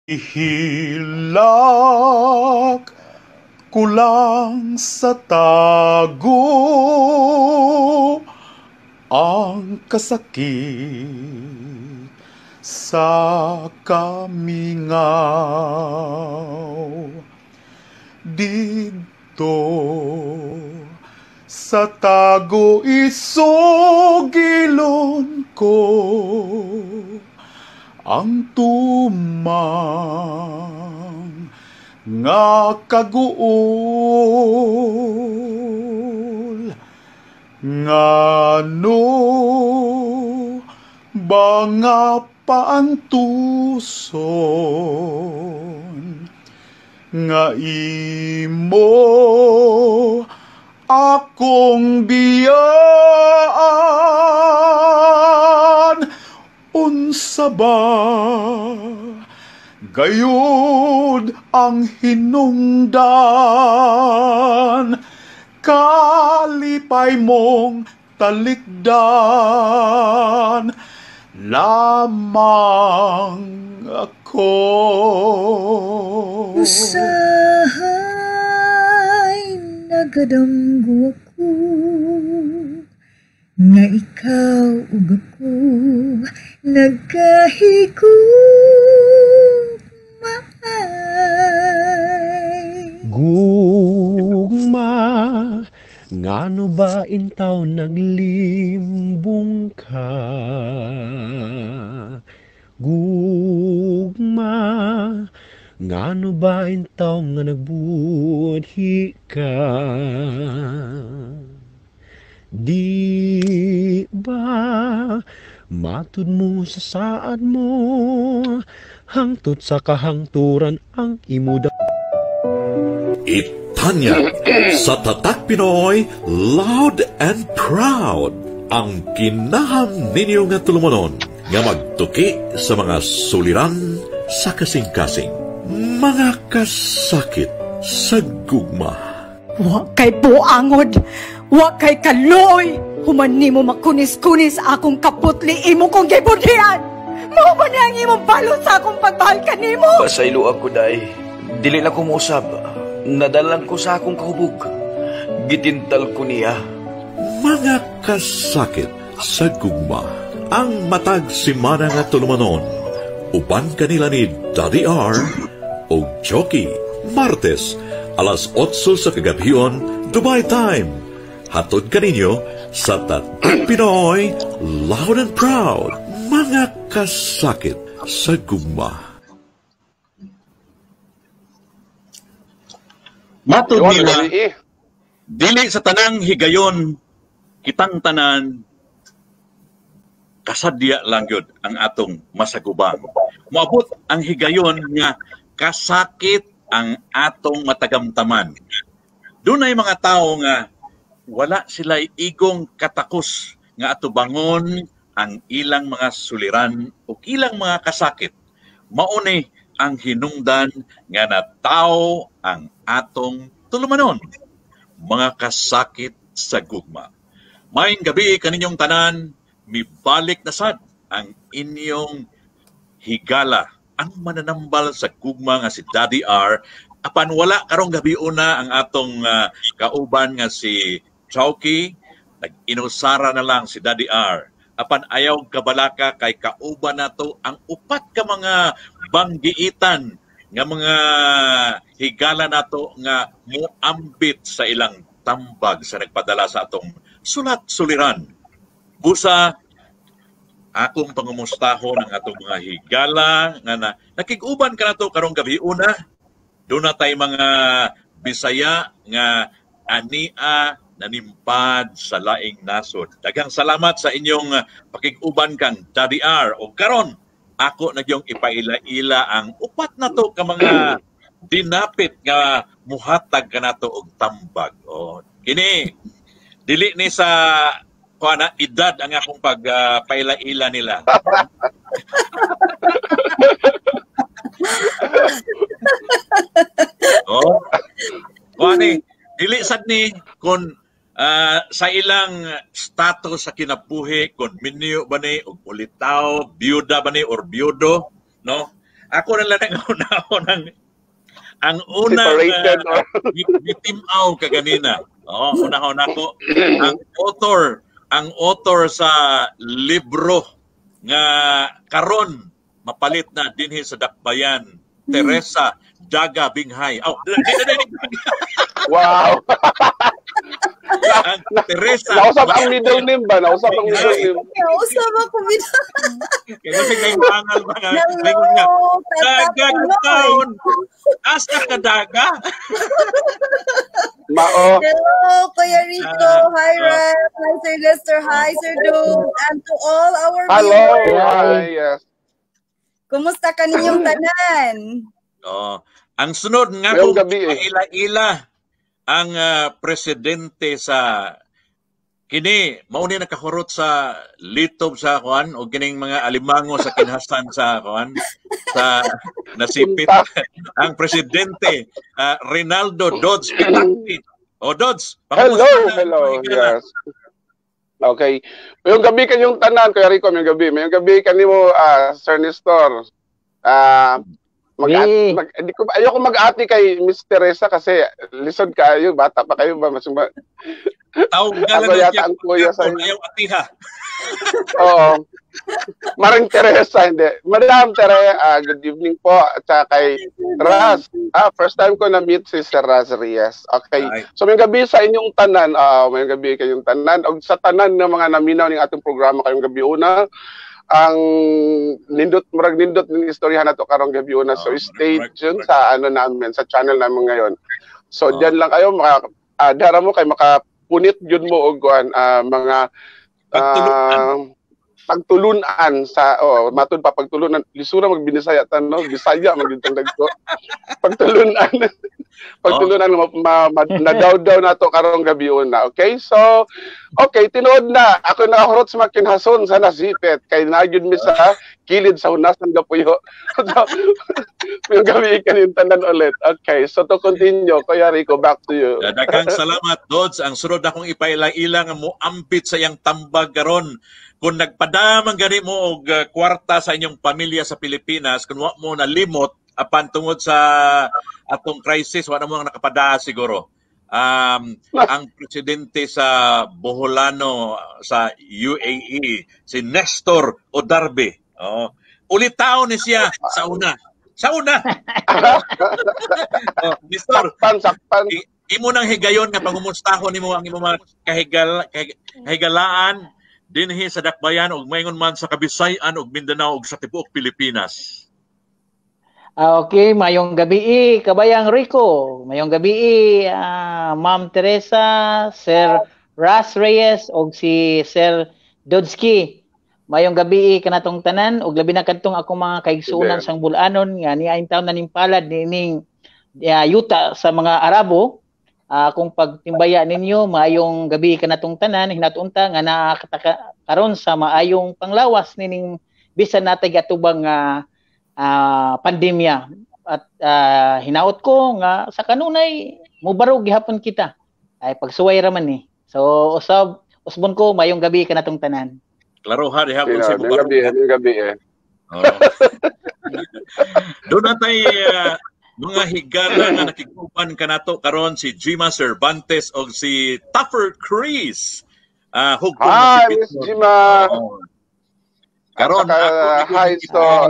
Ihilak ko lang sa tago ang kasakit sa kamingaw. Dito sa tago isugilon ko ang tumang nga kaguol. Ngano ba nga paantuson nga imo akong biyaan? Unsa ba gayud ang hinungdan? Kalipay mong talikdan lamang ako. Usahay nagadamgo ako nga ikaw ug ako nagkahigugmaay. Gugma, ngano ba intaw naglimbong ka? Gugma, ngano ba intaw nga nagbudhi ka? Di ba matud mo sa saad mo, hangtod sa kahangturan ang imuda. Itanya sa Tatak Pinoy, loud and proud, ang kinaham ninyo nga tulumanon nga magtuki sa mga suliran sa kasing-kasing, mga kasakit sa gugma. Wa kay buangod, wa kay kaloy, human nimo makunis-kunis akong kaputli imo kong gibudhian. Mao ba na ang imong balot sa akong pagmahal kanimo? Pasaylo ako, day. Dili na ko muusab. Nadalan ko sa akong kahubog. Gitintal ko niya. Mga kasakit sa gugma, ang matag simana nga tulumanon, uban kanila ni Daddy R o Jockey, Martes, alas 8 sa kagabion, Dubai time. Hatod kaninyo sa Tatak Pinoy, loud and proud, mga kasakit sa gugma. Matod nila, dili sa tanang higayon, kitang tanan, kasadya lang yun ang atong masagubang. Moabot ang higayon nga kasakit ang atong matagamtaman. Doon ay mga tao nga wala sila igong katakos nga atubangon ang ilang mga suliran o ilang mga kasakit. Mauni ang hinungdan nga natao ang atong tulumanon, mga kasakit sa gugma. Maayong gabi kaninyong tanan, mibalik na sad ang inyong higala, ang mananambal sa gugma nga si Daddy R. Apan wala karong gabi una ang atong kauban nga si Chowky, nag-inusara na lang si Daddy R. Apan ayaw kabalaka kay kauban nato ang upat ka mga banggiitan nga mga higala nato nga muambit sa ilang tambag sa nagpadala sa atong sulat-suliran. Busa, akong pangumustahon ang atong mga higala nga nakig-uban ka nato karong gabi una. Doon na tayo mga Bisaya nga ania nanimpad sa laing nasod. Daghang salamat sa inyong pakig-uban kang Daddy R. O karon ako nagyong ipaila-ila ang upat na to ka mga dinapit nga muhatag ka na to og tambag. O, kini, dili ni sa kuana, edad ang akong pagpaila-ila nila. Oh, kuani, dili sad ni kung sa ilang status sa kinabuhi, kung minyo ba ni, o ulitaw, biyuda ba ni, or biyudo, no? Ako na lang ang unang Separated or... bitimaw kaganina. Una ko ang author sa libro nga karon mapalit na dinhi sa Dakbayan, Teresa Daga Binghay. Wow. Ang Teresa. Nausap ang middle name ba? Nausap ang middle name. Nausap ako Kaya sige yung pangal ba nga. Daga taon. Asa ka daga? Mao. Hello, Kuya Rico. Hi, Rep. Hi, Sir Lester. Hi, Sir Dude. And to all our Hello. viewers. Hi, yes. Kumusta ka ninyong tanan? Ang sunod nga Ngayong po, gabi ila-ila ang presidente sa kini mauni nakahurot sa litob sa kuan o kining mga alimango sa kinhasan sa kuan sa nasipit ang presidente Rinaldo Dodds Pitacti. Dodds. Hello. Yes. Okay. Mayong gabi kanyong tanan, Kuya Rico, mayong gabi kanimo Sir Nestor. Ayoko mag-ati kay Miss Teresa kasi lisod kayo, bata pa kayo ba? Tawag ako yata ang kuya sa ayaw atiha. Oo. Maring Teresa, hindi. Madam Teresa, good evening po. At saka kay Raz. First time ko na-meet si Sir Raz Reyes. Okay. So may gabi sa inyong tanan. May gabi kayong tanan. O sa tanan ng mga naminaw ng ating programa kayong gabi una. Ang nindot ng istoryahan na to karong gabi una. So stay tuned sa namin, sa channel namin ngayon. So diyan lang kayo dara mo kay makapunit yun mo og mga pagtulunan sa matud pa pagtulunan lisura magbinisaya tan no Bisaya magintang dagko pagtulunan nadaw nato karong gabi una. Okay, so tinuod na ako nakahurot sa makinhason sa nasipet kay nagyud mi sa kilid sa hunas ng gapuyo. Yung gabi kanin tanan ulit. Okay, so to continue, Kuya Rico, back to you. Daghang salamat, Dodds. Ang sunod akong ipaila-ila nga mo ampit sa iyang tambag karon. Kung nagpadamang gani mo og kwarta sa inyong pamilya sa Pilipinas, kung wa mo nalimot apan tungod sa atong crisis, wala mo nakapada siguro. Ang presidente sa Boholano sa UAE, si Nestor Odarbe. Ulitaw ni siya sa una. Nestor, sakpan. Imo nang higayon nga pangumustahon nimo ang imong kahigalaan dinhi sa Dakbayan ug maingon man sa Kabisayan ug Mindanao ug sa tibuok Pilipinas. Okay, mayong gabi Kabayang Rico. Mayong gabi Ma'am Teresa, Sir Raz Reyes ug si Sir Dodsky. Mayong gabi kanatong tanan ug labi na kadtong akong mga kaigsuonan sang bulanon nga niaing taon na nimpalad nining yuta sa mga Arabo. Kung pagtimbaya ninyo, maayong gabi kanatong tanan, hinatunta nga nakakaroon sa maayong panglawas nining bisan natay atubang pandemya. At hinaot ko nga sa kanunay mubarog gihapon kita. Ay pagsuway raman ni. So usbon ko maayong gabi kanatong tanan. Klaro ha gihapon si mubarog. Gabi. Doon natay mga higala nga nakikupan kanato karon si Jima Cervantes o si Tuffer Chris. Hi, Miss Jima. Karon hi, so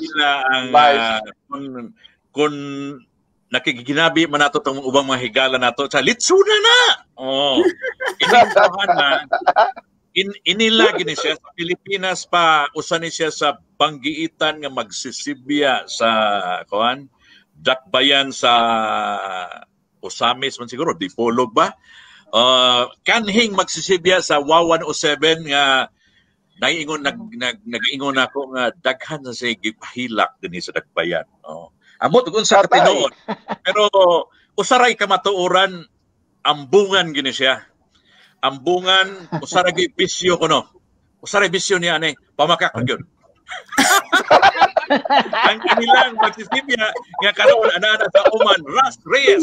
kung nakikiginabi man nato tong ubang mga higala nato sa litsuna na. Inabahan na. Inila gini siya sa Pilipinas pa usa ni siya sa banggiitan nga magsisibya sa kuan Dakbayan sa Osamis man siguro, Dipolog ba? Kanhing magsisibya sa Wawan 07 nga nag-ingon ako nga daghan sa siya gipahilak din sa Dakbayan. Amot kung sa katinoon. Pero usaray kamatuoran, ambungan gini siya. Ambungan, usaray bisyo ko no. Usaray bisyo niya pamakak na yun. Ang kanilang magsisibya nga karoon ana sa Oman, Raz Reyes.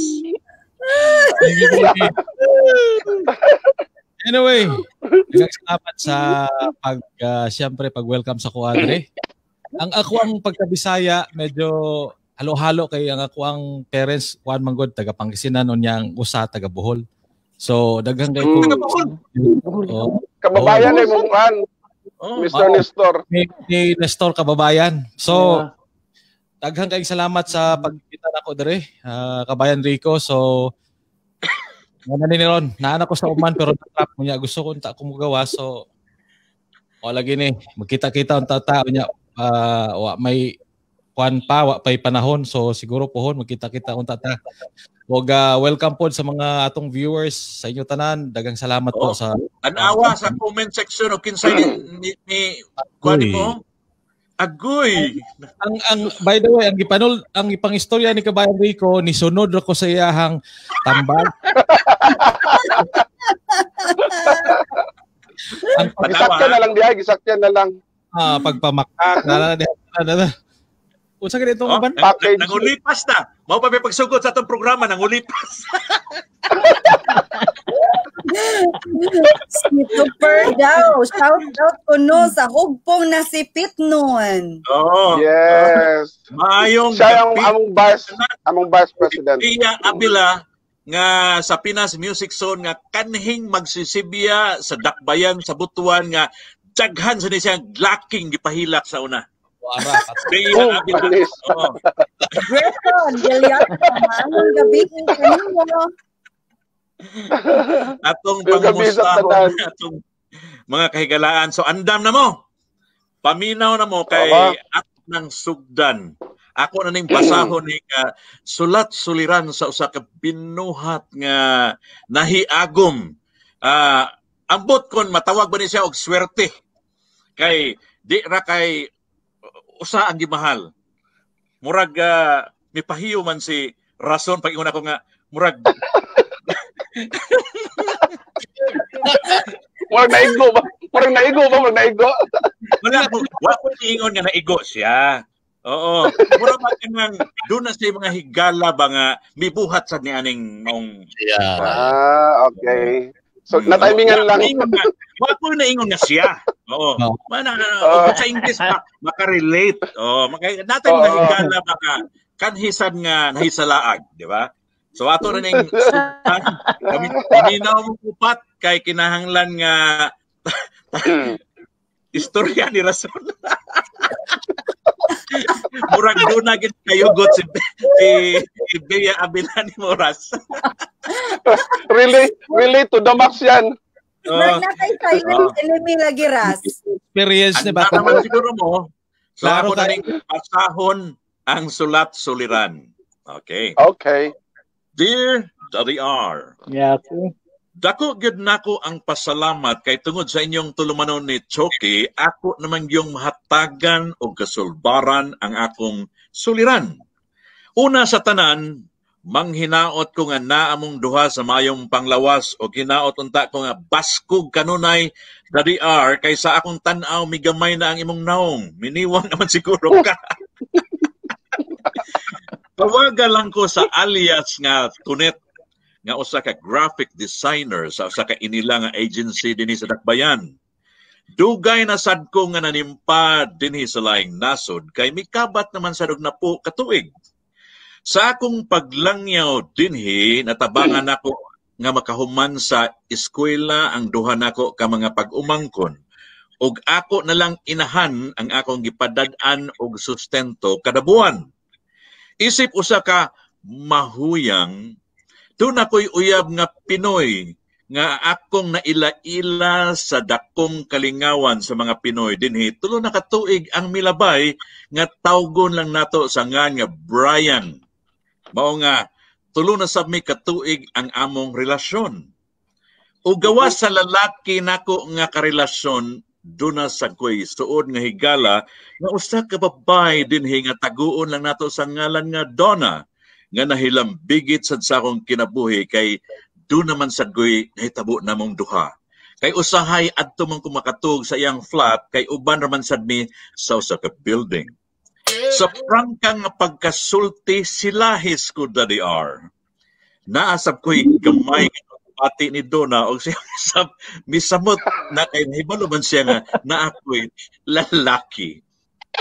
Anyway, salamat sa siyempre pag-welcome sa Kuadre. ang ako ang pagkabisaya medyo halo-halo kay ang ako ang parents kuan manggod taga Pangasinan unyang usa taga Bohol. So daghang kay ko. Kababayan ay mo kuan. Mr. Nestor. Ni Nestor kababayan. So daghang kay salamat sa pagkita nako dire, kabayan Rico. So Ano ni ron, naanak ko sa uman pero natrap mo niya. Gusto ko unta ko magawa. So, lagi ni. Magkita-kita ang tao niya. May kuan pa, pa'y panahon. So, siguro pohon, magkita-kita ang tata. Welcome po sa mga atong viewers sa inyo tanan. Dagang salamat po sa... Anawa sa comment section o kinsay ni kuan mo. Agoy. By the way, ang ipangistorya ni Kabayan Rico ni sunod ko sa iyahang tambal. Gisakyan na lang diha, gisakyan na lang. Pagpamakak na. Unsa ka dito man? Nangulipas na. Mao pa pagsugod sa atong programa nangulipas. Si Super daw. Shout out ko no sa hugpong nasipit noon. Oh. Yes. Maayong siya ang vice president. Iya Abila nga sa Pinas Music Zone nga kanhing magsisibya sa Dakbayan sa Butuan nga daghan sa siyang laking gipahilak sa una. Wara. Iya Abila. Greton, Gilliard, maayong gabi kanino. Atong pangumustahon atong mga kahigalaan. So andam na mo. Paminaw na mo kay at ng sugdan. Ako na ning basahon ni sulat-suliran sa usa ka binuhat nga nahiagom. Ambot kon matawag ba ni siya og swerte. Kay di ra kay usa ang gimahal. Murag mipahiyo man si rason pag ingon ako nga murag Murag naigo ba? Wala ko niingon nga naigo siya. Oo. Murag ba kanang doon na siya mga higala ba nga mibuhat sa ni aning maong okay. So natimingan lang. Wa ko naingon nga siya. Oo. Sa English maka-relate. Natay mga higala ba ka kanhisan nga nahisalaag, di ba? So ato na ning paminaw mo upat kay kinahanglan nga istorya ni Rason. Murag doon na gid kayugot si Bea Abila ni Moras. Really to the max yan. Murag na kay silent enemy lagi Ras. Experience ni ba? Naman siguro mo. So ako na ning pasahon ang sulat-suliran. Okay. Dear Daddy R. Yeah, okay. Dako gid nako ang pasalamat kay tungod sa inyong tulumanon ni Choki, ako naman yung mahatagan o kasulbaran ang akong suliran. Una sa tanan, manghinaot ko nga naamong duha sa mayong panglawas o hinaot unta ko nga baskog kanunay Daddy R kaysa akong tan-aw migamay na ang imong naong. Miniwang naman siguro ka. Tawagan lang ko sa alias nga Tunet nga usa ka graphic designer sa usa ka inila nga agency dinhi sa Dakbayan. Dugay na sad ko nga nanimpa dinhi sa laing nasod kay mikabat naman sa na po katuig. Sa akong paglangyaw dinhi natabangan ako nga makahuman sa eskwela ang duha nako ka mga pag-umangkon ug ako na lang inahan ang akong gipadad-an og sustento kada buwan. Isip usa ka mahuyang, doon ako'y uyab nga Pinoy, nga akong naila-ila sa dakong kalingawan sa mga Pinoy. Dinhi, tulo na katuig ang milabay, nga tawgon lang nato sa nga Brian. Mao nga, tulo na sab mi katuig ang among relasyon. O gawas sa lalaki nako nga karelasyon, doon na sa ko'y suod nga higala, nga usa ka babay dinhi nga taguon lang nato sa ngalan nga Donna, nga nahilambigit sad sa akong kinabuhi kay doon naman sa ko'y nahitabo namong duha. Kay usahay adto man kumakatug sa iyang flat, kay uban raman sad mi sa usa ka building. Sa prangkang nga pagkasulti silahis ko Daddy R. Naasab ko'y gamay pati ni Donna o siya misamot na kay nahibalo man siya nga na ako'y lalaki.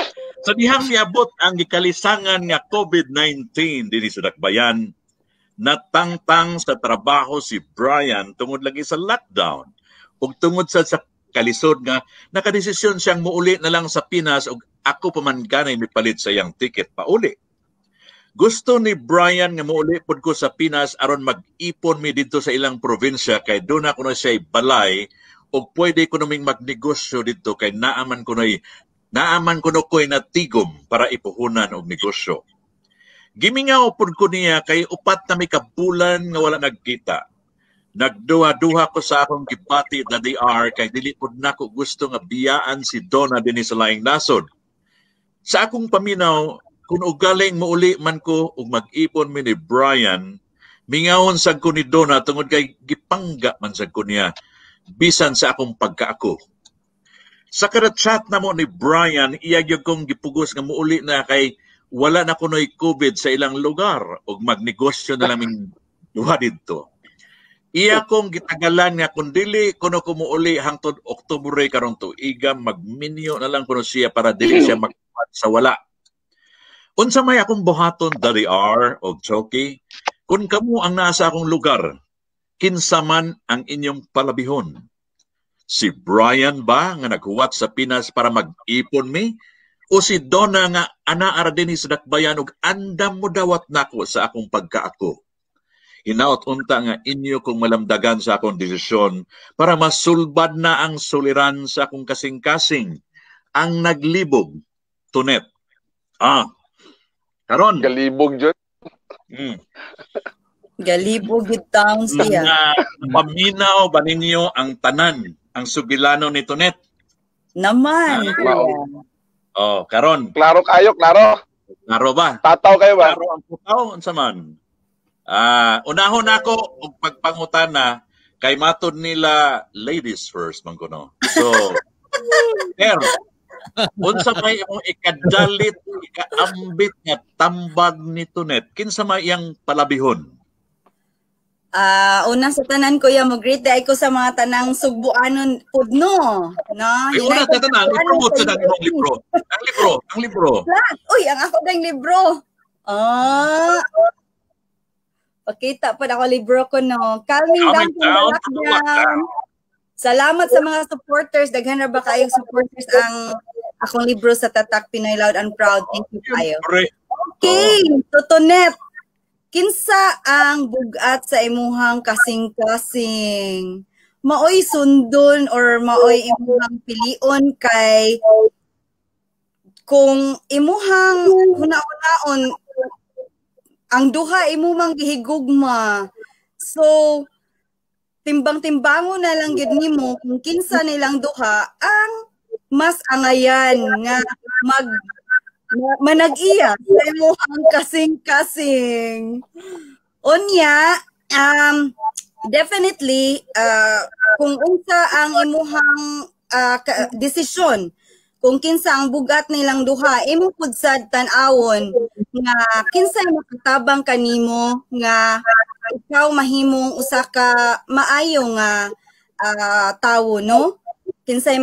Sa dihang niabot ang gikalisangan nga COVID-19 dinhi sa Dakbayan, natangtang sa trabaho si Brian tungod lagi sa lockdown ug tungod sa kalisod nga nakadesisyon siyang muuli na lang sa Pinas ug ako pa man ganay mipalit sa iyang ticket pauli. Gusto ni Brian nga muuli pud ko sa Pinas aron mag-ipon mi dito sa ilang probinsya kay doon ako na siya balay ug pwede ko naming magnegosyo dito kay naaman ko ko'y natigom para ipuhunan og negosyo. Gimingaw pud ko niya kay upat na may kabulan nga wala nagkita. Nagduha-duha ko sa akong gibati na DR kay dili pud nako gusto nga biyaan si Donna dinhi sa laing nasod. Sa akong paminaw, kung ugaling muuli man ko ug mag-ipon mi ni Brian, mingawon sad ko ni Donna tungod kay gipangga man sad ko niya bisan sa akong pagkaako. Sa kada chat na mo ni Brian, iyag kong gipugos nga muuli na kay wala na kunoy COVID sa ilang lugar ug magnegosyo na laming duha didto. Iya kong gitagalan nga kung dili kuno ko muuli hangtod Oktubre karong tuiga magminyo na lang kuno siya para dili siya magkuhat sa wala. Unsa may akong buhaton Daddy R o Choki, kung kamo ang nasa akong lugar, kinsa man ang inyong palabihon? Si Brian ba nga naghuwat sa Pinas para mag-ipon mi? O si Donna nga anaara dinhi sa Dakbayan ug andam mo dawat nako sa akong pagkaako? Hinaot unta nga inyo kong malamdagan sa akong desisyon para masulbad na ang suliran sa akong kasing-kasing, ang naglibog, Tunet. Karon. Galibog dyan. Galibog yung taon siya. Paminaw ba ninyo ang tanan, ang sugilano ni Tunet? Naman. Karon. Klaro kayo, klaro. Klaro ba? Tataw kayo ba? Klaro ang putaw, unsa man? Unahon ako og pagpangutana kay matod nila ladies first man kuno. So, unsa may imong ikadalit, ikaambit nga tambag ni Tunet? Kinsa may iyang palabihon? Una sa tanan ko mo greet day ko sa mga tanang Sugbuanon pudno, no? Una sa tanan, i-promote sa imong libro. Ang libro. Uy, ang ako dang libro. Pakita pa ako libro ko, no? Calming down from the lockdown. Salamat sa mga supporters. Daghan na ba kayong supporters ang akong libro sa Tatak Pinoy Loud and Proud. Thank you kayo. Okay, Tutunet. Kinsa ang bugat sa imuhang kasing-kasing? Maoy sundon or maoy imuhang pilion kay kung imuhang huna-hunaon ang duha imumang gihigugma. So, timbang-timbango na lang gid nimo kung kinsa nilang duha ang mas angayan nga manag-iya sa imuhang kasing-kasing. Unya, definitely, kung unsa ang imuhang desisyon, kung kinsa ang bugat nilang duha, imo pud sad tan-awon nga kinsay makatabang kanimo nga ikaw mahimong usa ka maayo nga tawo, no? Kinsay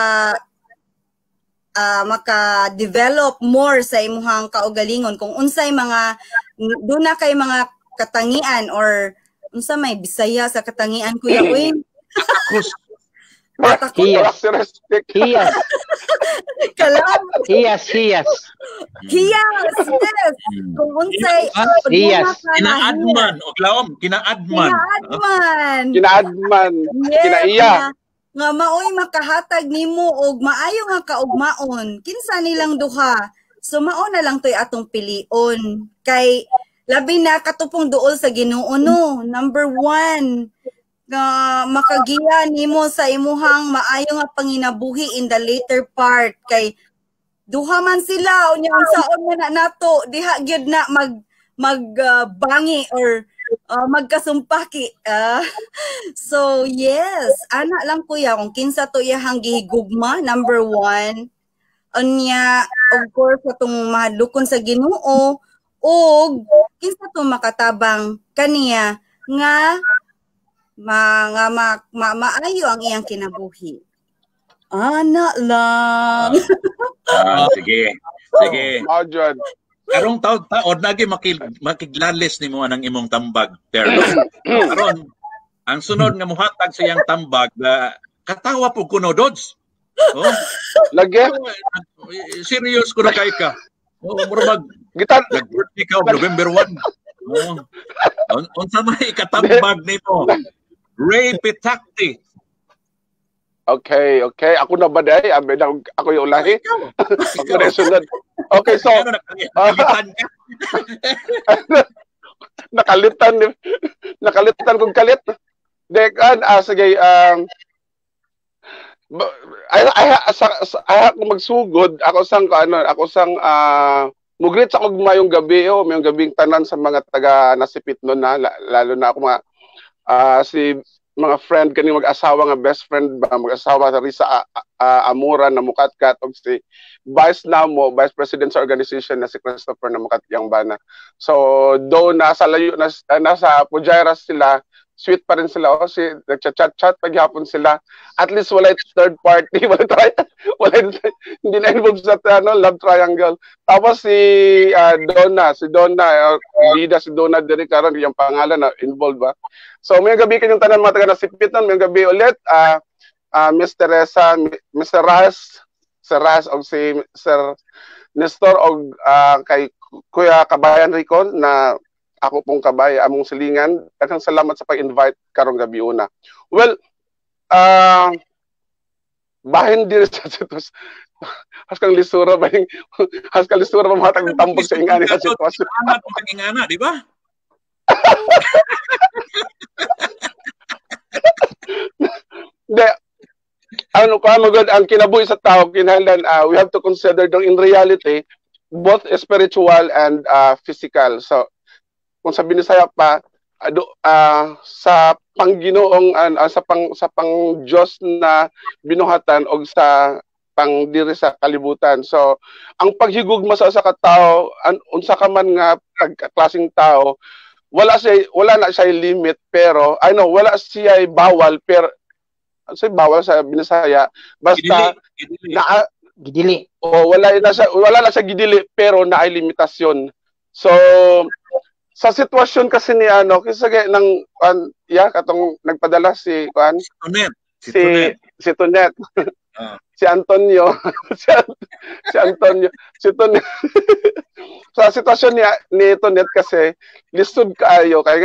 maka-develop more sa imuhang kaugalingon kung unsay mga duna kay mga katangian or unsa may Bisaya sa katangian kuya uy. Hiyas. Hiyas, yes. Kung unsay kinaadman o klaom, kinaadman. Kinaiya. Nga maoy makahatag nimo og maayo nga kaugmaon. Kinsa nilang duha. So mao na lang toy atong pilion. Kay labi na katupong duol sa Ginoo, no. Number 1 nga makagiya nimo sa imuhang maayo nga panginabuhi in the later part kay duha man sila unya unsaon man nato diha gyud na magbangi or magkasumpaki. So yes, ana lang kuya kung kinsa to iyang gihigugma, number 1 unya of course katong mahadlokon sa Ginoo og kinsa to makatabang kaniya nga maayo ang iyang kinabuhi. Ana lang. Sige. Sige. Mao jud. Karong taon nagi makiglalis nimo anang imong tambag, pero karon ang sunod nga muhatag sa iyang tambag katawa po kuno Dods. Oh. Lagi. Serious ko na kay ka. Oh, murag gitan nag-birthday ka November 1. Oh. Unsa may katambag nimo? Ray Pitacti. Okay. Ako na ba day? Ako yung ulahi. Ako na sunod. Okay, so nakalitan kong kalit. Dekan, sige, ay magsugod ako sang mugrit sa mayong gabi mayong gabing tanan sa mga taga nasipit no na lalo na ako si mga friend kani mag-asawa nga best friend ba mag-asawa sa Risa Amura na mukatkat og si Vice President sa organization na si Christopher na mukatyang bana. So do nasa layo nasa Pujaras sila, sweet pa rin sila si nagchat-chat paghapon sila. At least wala third party, hindi na involved sa love triangle. Tapos si Donna, bida si Donna diri karon yung pangalan na involved ba. So may gabi kanyang tanan mga taga nasipitan, may gabi ulit Miss Teresa, Mr. Ras og si Sir Nestor og kay Kuya Kabayan Rico na ako pong kabay among silingan. Daghang salamat sa pag-invite karong gabi una. Well, bahin diri sa situs. Haskang lisura ba matag tambok sa ingani sa sitwasyon. Amat pag ingana, di ba? De magod ang kinabuhi sa tao kinahanglan we have to consider in reality both spiritual and physical. So kung sa Binisaya pa sa Pangginoong sa pang Diyos na binuhatan og sa pang diri sa kalibutan. So ang paghigugma sa katao unsa ka man nga klaseng tao wala na siya limit pero wala siya bawal pero bawal sa Binisaya basta gidili. Wala na siya gidili pero naay limitasyon. So sa sitwasyon kasi ni kasi nang katong nagpadala si Tonet. Si Antonio. si Antonio. Sa sitwasyon ni Tonet kasi lisod kaayo kay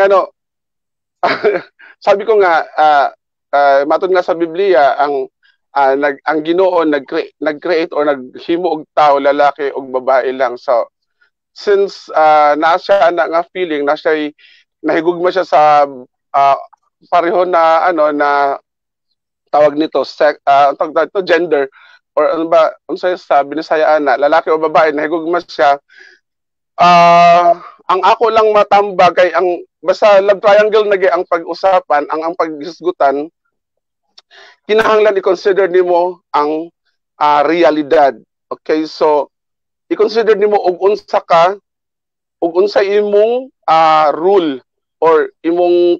sabi ko nga matod nga sa Biblia ang Ginoo nag-create or naghimo og tao lalaki og babae lang. So since naa siya nga feeling na siya nahigugma siya sa pareho na na tawag nito gender or unsa sa Binisaya lalaki o babae nahigugma siya. Ang ako lang matambag kay ang basta love triangle nagi ang pag-usapan ang paghisgutan kinahanglan i-consider nimo ang realidad. Okay, so i-consider nimo og unsa imong rule or imong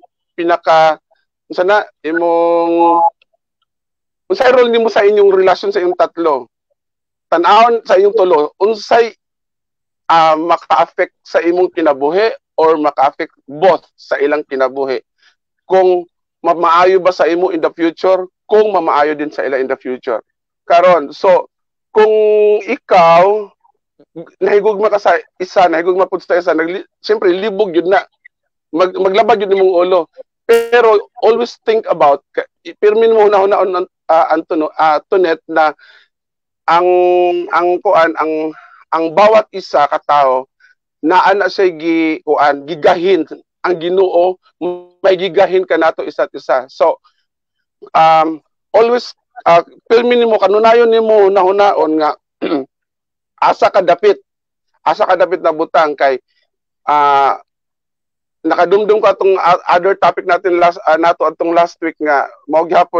unsay role nimo sa inyong relasyon sa inyong tatlo. Tan-awon sa inyong tulo unsay maka-affect sa imong kinabuhi or maka-affect both sa ilang kinabuhi. Kung maayo ba sa imo in the future, kung mamaayo din sa ila in the future. Karon, so kung ikaw nahigugma ka sa isa, nahigugma pud sa isa, siyempre libog yun na. Maglabad yun nimong ulo. Pero always think about, pirmin mo hunahon Tonet na ang bawat isa ka tao naa na siya gigahin ang Ginoo may gigahin ka nato isa't isa. So always pirmin mo kanunayon nimo hunaon nga asa ka dapit na butang kay nakadumdum ko atong other topic natin nato atong last week nga mao gyapon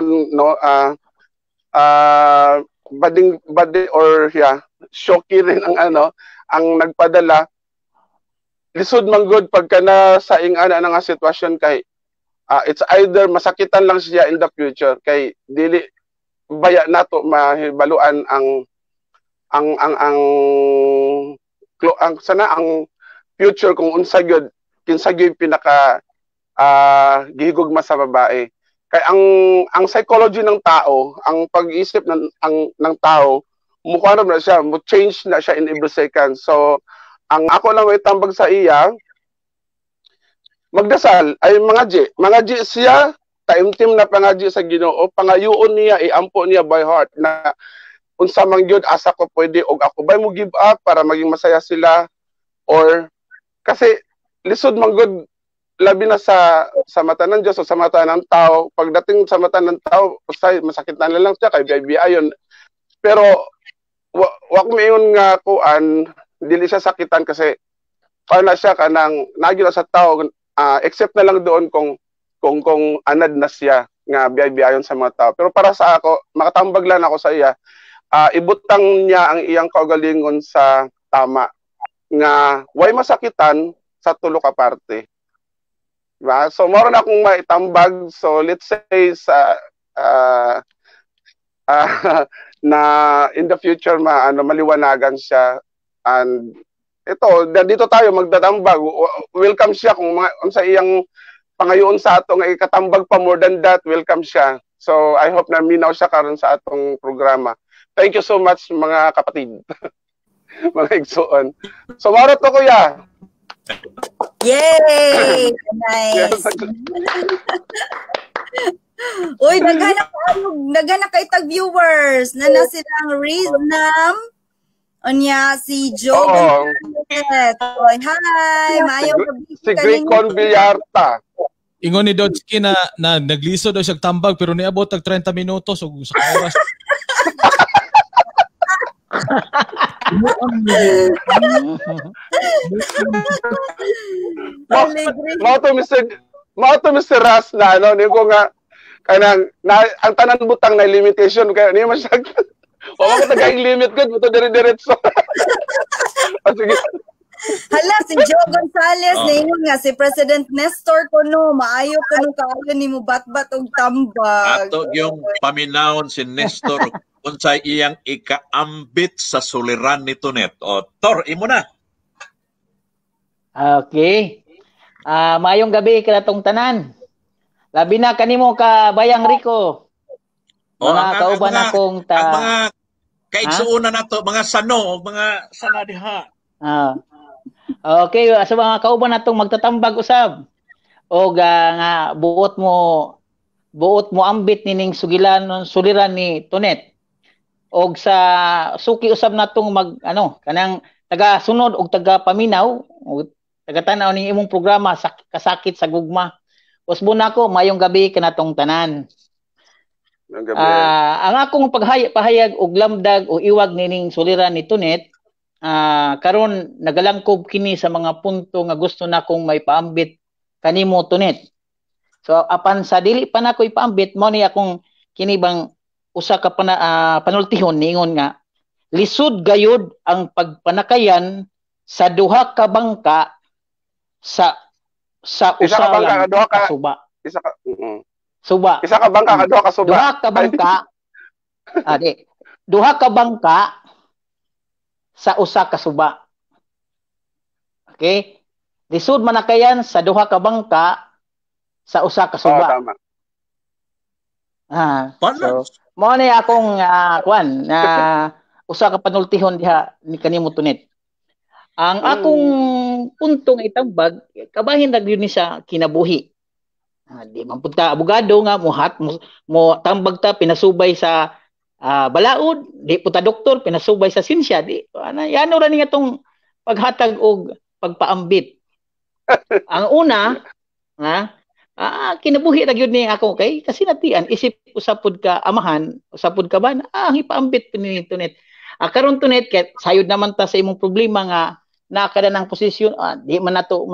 bading or shocky rin ang nagpadala lisod man good pagka na sa ingana nga sitwasyon kay it's either masakitan lang siya in the future kay dili baya nato mahibaluan ang future kung unsa gyud kinsa gyud pinaka gihigugma sa babae. Kay ang psychology ng tao, ang pag-isip ng tao, mukha na siya, mo change na siya in every second. So ang ako lang may tambag sa iya, magdasal ay mga G siya taimtim na pangaji sa Ginoo, pangayoon niya, iampo niya by heart na unsa man gyud asa ko pwede og ako bay mo give up para maging masaya sila, or kasi lisod man gyud labi na sa mata ng Diyos o sa mata ng tao. Pagdating sa mata ng tao, usay masakit na lang siya kay biyayon. Pero wag mayon nga kuan dili siya sakitan kasi na siya kanang nagyo sa tao, except na lang doon kung anad na siya nga biyayon sa mga tao. Pero para sa ako, makatambag lang ako sa iya, ibutang niya ang iyang kaugalingon sa tama nga way masakitan sa tulo ka parte. Diba? So moro na akong maitambag. So let's say sa na in the future maliwanagan siya, and ito dito tayo magtatambag. Welcome siya kung sa iyang pangayoon sa ato nga ikatambag pa, more than that, welcome siya. So I hope na minaw siya karon sa atong programa. Thank you so much mga kapatid. Mga igsoon. So maro to kuya. Yay! Nice. Uy, nagana kay tag viewers na silang Riznam, onya si Joe. Hi, maayo gabi. Si Gricon Villarta. Ingon ni Dodski na nagliso daw siya tambag pero niabot tag 30 minutos o sa oras. Mao to Mr. Ras na ko nga kanang ang tanan butang na limitation kaya niya masyag wala ka tagaing limit gud mo to dire-diretso. Sige. Hala, si Joe Gonzales naingon nga si President Nestor kuno maayo kuno kaayo nimo batbat og tambag. Ato yung paminawon si Nestor unsay iyang ikaambit sa suliran ni Tunet. O Tor, imo na. Okay. Mayong gabi kanatong tanan. Labi na kanimo ka Bayang Rico. Mga kauban akong ang mga kaigsuonan nato, mga sano, mga sana diha. Okay, sa mga kauban natong magtatambag usab. O nga buot mo ambit nining suliran ni Tunet. Og sa suki usab natong kanang taga sunod og taga paminaw og taga tanaw ning imong programa sa kasakit sa gugma. Usbon nako mayong gabi kanatong tanan. Ang akong pahayag og lamdag o iwag nining suliran ni Tunet, karon nagalangkob kini sa mga punto nga gusto nakong may paambit kanimo Tunet. So apan sa dili pa nako ipaambit mo ni akong kinibang usa ka panultihon niingon nga lisod gayud ang pagpanakayan sa duha ka bangka sa usa ka suba. Suba. Isa ka bangka ka duha ka suba. Duha ka bangka. Duha ka bangka sa usa ka suba. Okay? Lisod manakayan sa duha ka bangka sa usa ka suba. Tama. So, mo ni akong usa ka panultihon diha ni kanimo Tunet. Ang akong puntong itambag kabahin ra gyud ni sa kinabuhi. Di man punta abogado nga mo tambag ta pinasubay sa balaod, di puta doktor pinasubay sa sinsya, di yano ra ni atong paghatag og pagpaambit. Ang una kinabuhi ra gyud ni ako kay kasi natian isip usapod ka amahan, usapod ka ba ipaambit ni Tunet. Karon Tunet kay sayod naman ta sa imong problema nga nakada ng posisyon, di man nato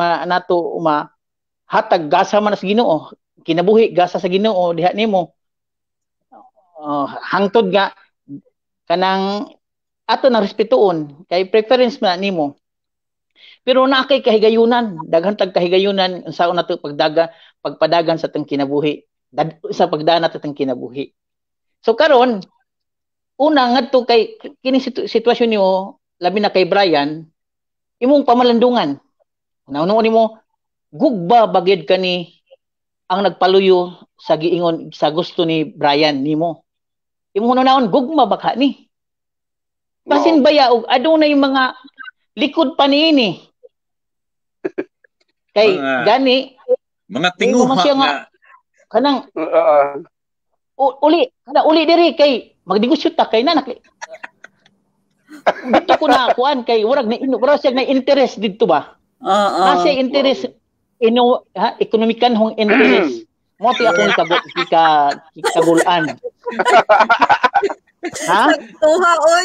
hatag gasa man sa Ginoo, kinabuhi gasa sa Ginoo diha nimo. Hangtod nga kanang ato na respetuon kay preference man nimo. Pero na kay kahigayunan, daghan tag kahigayunan unsaon nato pagpadagan sa tang kinabuhi, sa pagdaan nato tang kinabuhi. So karon una ngadto kay kini sitwasyon niyo labi na kay Brian imong pamalandungan. Nauno nimo gugba bagid kani ang nagpaluyo sa giingon sa gusto ni Brian nimo. Imong naon gugma baka ni. Basin baya og adunay mga likod pa niini. Kay gani mga tinguha nga kanang uli diri kay magdegosyo ta kay nanak. Dito ko na kuan kay murag na interest dito ba? Kasi interest ekonomikan hong interest. Mo ti akong kagulan. Ha? Tuha oy.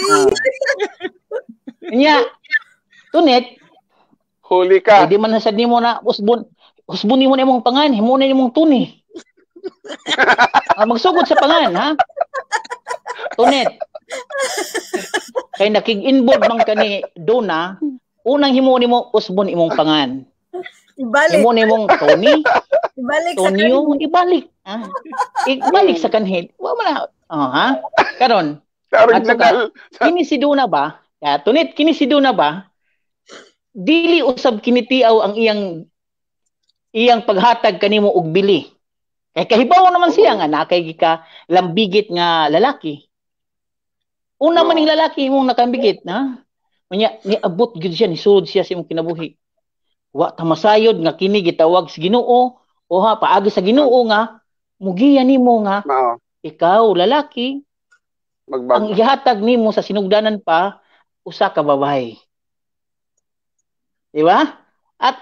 Nya tunet huli ka. Di man nasad nimo na usbon nimo na imong pangan, himo na imong tuni. Magsugod sa pangan, ha? Tunet. Kay nakig-inboard man kani Dona, unang himo nimo usbon imong pangan. Ibalik. Himo nimong tuni. Ibalik sa kanhi. Ibalik, ha? Ibalik sa kanhi. Wa man ha? Karon. Kini si Dona ba? Ya, Tunet, kini si Dona ba? Dili usab kinitiaw ang iyang paghatag kanimo og bili. Kay kahibaw naman siya nga nakay ka lambigit nga lalaki. Una man ning lalaki imong nakambigit, na? Unya niabot gyud siya ni sulod siya sa imong kinabuhi. Wa ta masayod nga kini gitawag sa Ginoo o ha paagi sa Ginoo nga mugiya nimo nga ikaw lalaki ang ihatag nimo sa sinugdanan pa usa ka babae. Di ba? At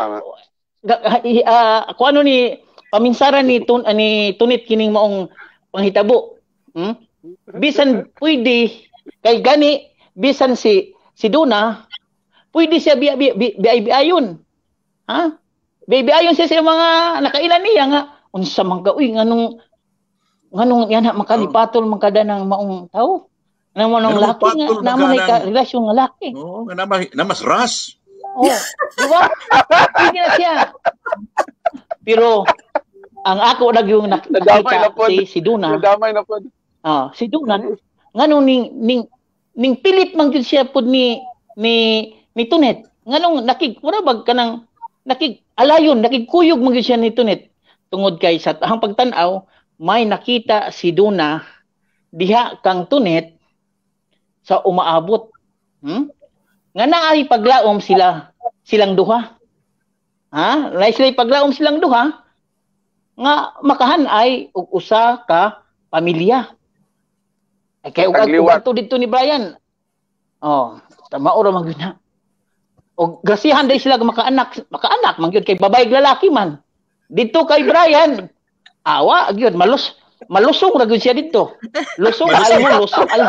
ako ano ni paminsaran ni Tunit kining maong panghitabo. Bisan pwede kay gani bisan si Dona pwede siya biayon. Ha? Biayon siya sa mga nakailan niya nga unsa man ka uy nganong yan makalipatol man kada ng maong tao. Nang manong laki nga naman ay relasyon nga laki. Oo, nga namas ras. Oh, di ba? Pwede na siya. Pero ang ako yung nakita si Duna. Nadamay na po. Si Duna nganong ning pilit man gyud siya pud ni Tunet. Nganong nakigurabag kanang nakig-alayon, nakigkuyog man gyud siya ni Tunet. Tungod kay sa tahang pagtan-aw may nakita si Duna diha kang Tunet sa umaabot. Nga naay paglaom silang duha. Ha? Naay sila paglaom silang duha nga makahanay og usa ka pamilya. Ay kay ug dito ni Brian. Tama ora man gyud na. Og gasihan day sila makaanak man gyud kay babae lalaki man. Dito kay Brian, awa gyud malusong ra gyud siya dito. Lusong alho.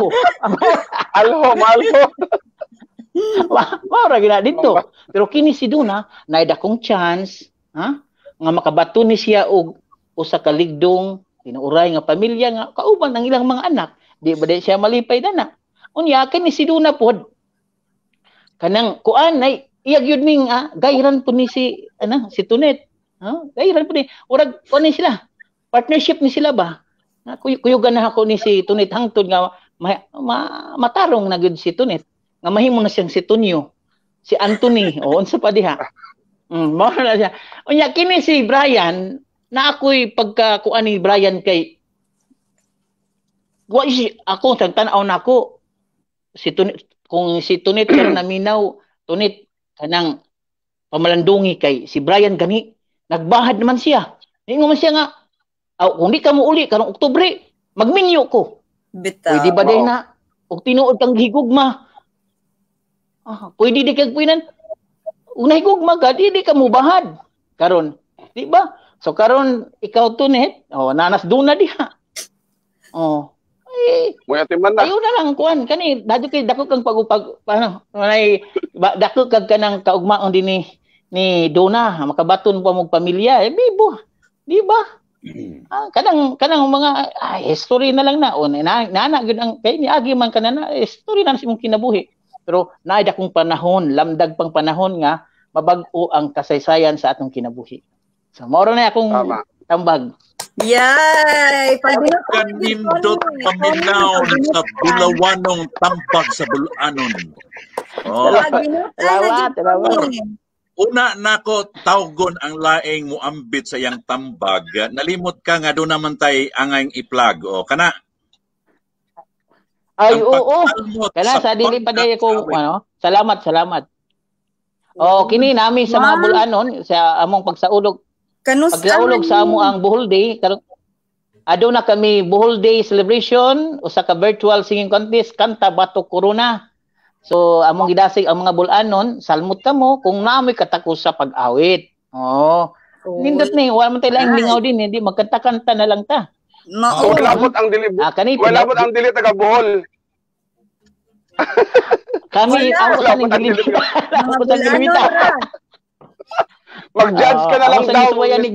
Alho. Maura gina dito. Pero kini si Duna naay dakong chance, ha? Nga makabato ni siya og usa ka ligdong tinuuray nga pamilya nga kauban ang ilang mga anak. Di ba siya malipay dana? Unya kini si Duna pod kanang kuan nay iyag yun ning gayran po ni si Tunet. Gayran po ni urag kuan ni sila. Partnership ni sila ba? Kuyugan na ako ni si Tunet hangtod nga matarong na gyud si Tunet. Nga mahimo na siyang si Tunyo, si Anthony, o unsa pa diha. Mao na siya. Unya kini si Brian, na ako'y pagkakuan ni Brian kay ako tagtan-aw nako si Tunet, kung si Tunet karon naminaw, Tunet kanang pamalandungi kay si Brian gani nagbahad naman siya. Ingon man siya nga kung di ka mo uli karong Oktubre, magminyo ko. Pwede ba din na og tinuod kang higugma? Pwede di kag puinan. Unay gugma ka, di ka mubahad. Karon, di ba? So karon ikaw Tunet, nanas Duna diha. Ayo na lang kuan kani dako kang dako kag kanang kaugmaon din ni Duna, makabaton pa mong pamilya, bibo. Di ba? Kanang mga history na lang na nana gyud ang kay niagi man kanana history na imong kinabuhi. Pero naay dakong panahon, lamdag pang panahon nga mabag-o ang kasaysayan sa atong kinabuhi. So mao na akong tambag. Yay! Kanindot paminaw sa bulawanong tambag sa bulanon. Oh. Salamat. Una nako tawgon ang laing muambit sa iyang tambag. Nalimot ka nga doon naman tay angay i-plug. O, kana? Ay, oo. Kala sa dili pa day ko, ano? Salamat. O, kini nami sa mga bulanon, sa among pagsaulog. Pagsaulog sa amo ang Bohol Day, aduna kami Bohol Day celebration, usa ka virtual singing contest, kanta Batok Corona. So, among gidasig ang mga bulanon, salmot kamo kung namoy katako sa pag-awit. Oh. Nindot ni, wala man tayo lang lingaw din, hindi magkanta-kanta na lang ta. Walabot ang dili. Walabot ang dili taga Bohol. Kami ako sa dili. Ako sa dili. Mag-judge ka na lang daw.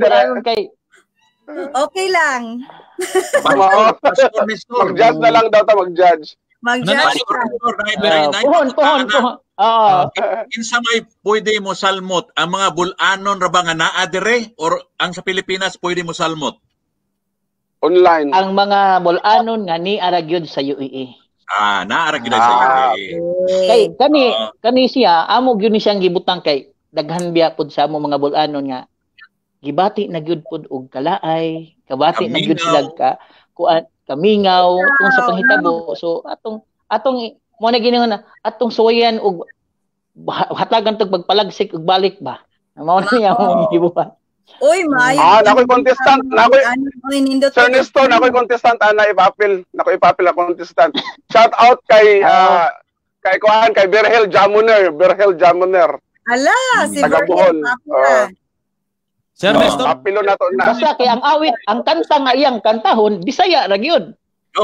Okay lang. Mag-judge na lang daw ta mag-judge. Mag-judge Pohon. Kinsa may pwede mo salmot? Ang mga bulanon ra ba nga naa dire or ang sa Pilipinas pwede mo salmot? Online. Ang mga bulanon nga ni aragyod sa UAE. Naara gyud sa UAE. Kay kani siya amo gyud ni siyang gibutang kay daghan biya pud sa amo mga bulanon nga gibati na gyud pud og kalaay, kabati na gyud sila kuan kamingaw kung sa panghitabo. So atong mo na giningon na atong suwayan og hatagan tog pagpalagsik og balik ba. Mao na yang gibuhat. Oy, Mayo. Nakoy contestant. Sir Nestor, nakoy contestant na ipapil. Nakoy ipapil na contestant. Shout out kay kay Berhel Jamuner. Ala, si Berhel. Sir Nestor, apilo na to na. Basta kay ang awit, ang kanta nga iyang kantahon, Bisaya ra gyud.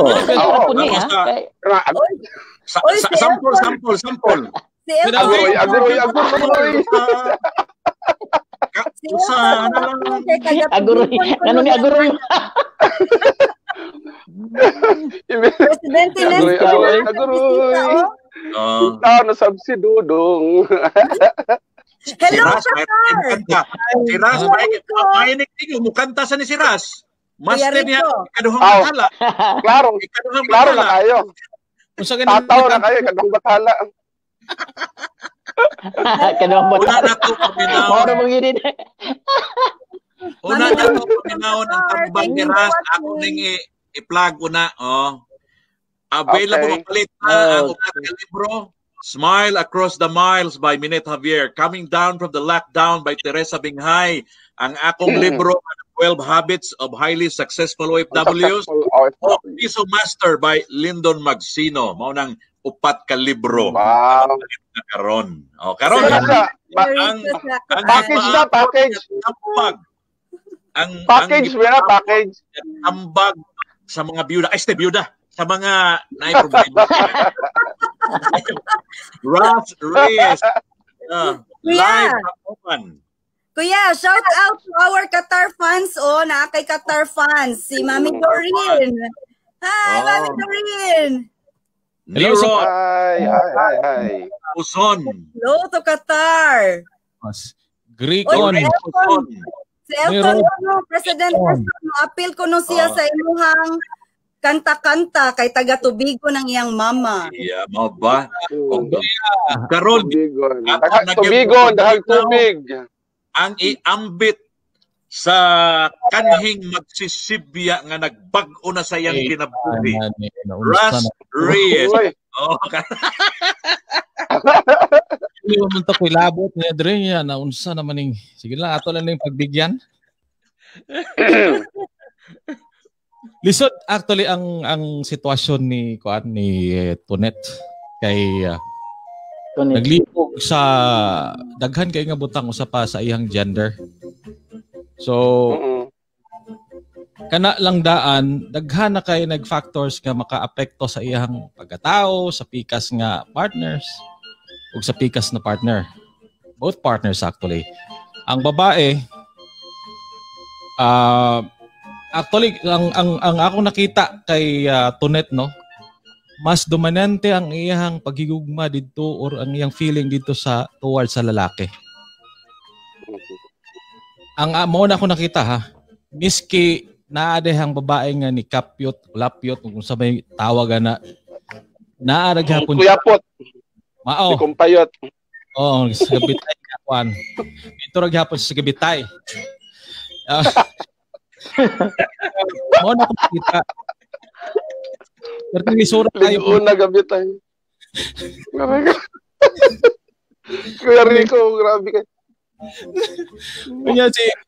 Sample. Aguroy. Aguroy. Ano ni Aguroy? Presidente Aguroy. Na subsidudong. Hello, Si Ras, mainik tingin, mukanta sa ni si Ras. Master niya, ikaduhang bathala. Klaro na kayo. Tataw na kayo, ikaduhang bathala. Kaduhang bathala. Una na to paminawon ang tambang ni Ras. Ako ning i-plug una. Available palit na ang upat ka libro. Smile Across the Miles by Minette Javier. Coming Down from the Lockdown by Teresa Binghay. Ang akong libro, 12 Habits of Highly Successful OFWs. Piso Master by Lyndon Magsino. Maunang upat ka libro. Wow. Karon. Karon. Package. Package. Ambag sa mga byuda. Byuda. Sa mga nai-problema. Ras Reyes. Live open. Kuya, shout out to our Qatar fans. Na kay Qatar fans. Si Mami Doreen. Hi, Mami Doreen. Leroy. Hi. Uson. Hello to Qatar. Gricon. Si Elton, President Elton, appeal ko siya sa imuhang kanta-kanta kay taga-tubigo ng iyang mama. Yeah, mo ba? Karon, tubigo, dahil tubig. Ang iambit sa kanhing magsisibya nga nagbag-o na sa iyang kinabuhi. Ras Reyes. Hindi mo munta ko ilabot niya, Dre, naunsa naman yung, sige lang, ato lang yung pagbigyan. Lisod actually ang sitwasyon ni Tonet kay naglipog sa daghan kay nga butang usa pa sa iyang gender. So kana lang daan daghan na kay nag-factors nga makaapekto sa iyang pagkatao, sa pikas nga partners ug sa pikas na partner. Both partners actually. Ang babae actually, ang ako nakita kay Tonet, no, mas dominante ang iyang paghigugma dito or ang iyang feeling dito towards sa lalaki. Ang mo na ako nakita ha, miski naadehang babae nga ni Kapyot, Lapyot, kung sabay tawagan na naarag hapon. Kuyapot. Mao. Si Kumpayot. Oo, sa gabitay nga kwan. Ito rag hapon sa gabitay. Mo na ko kita. Pero ni sura tayo. Una gabitay. Kuya Rico, grabe ka. Kanya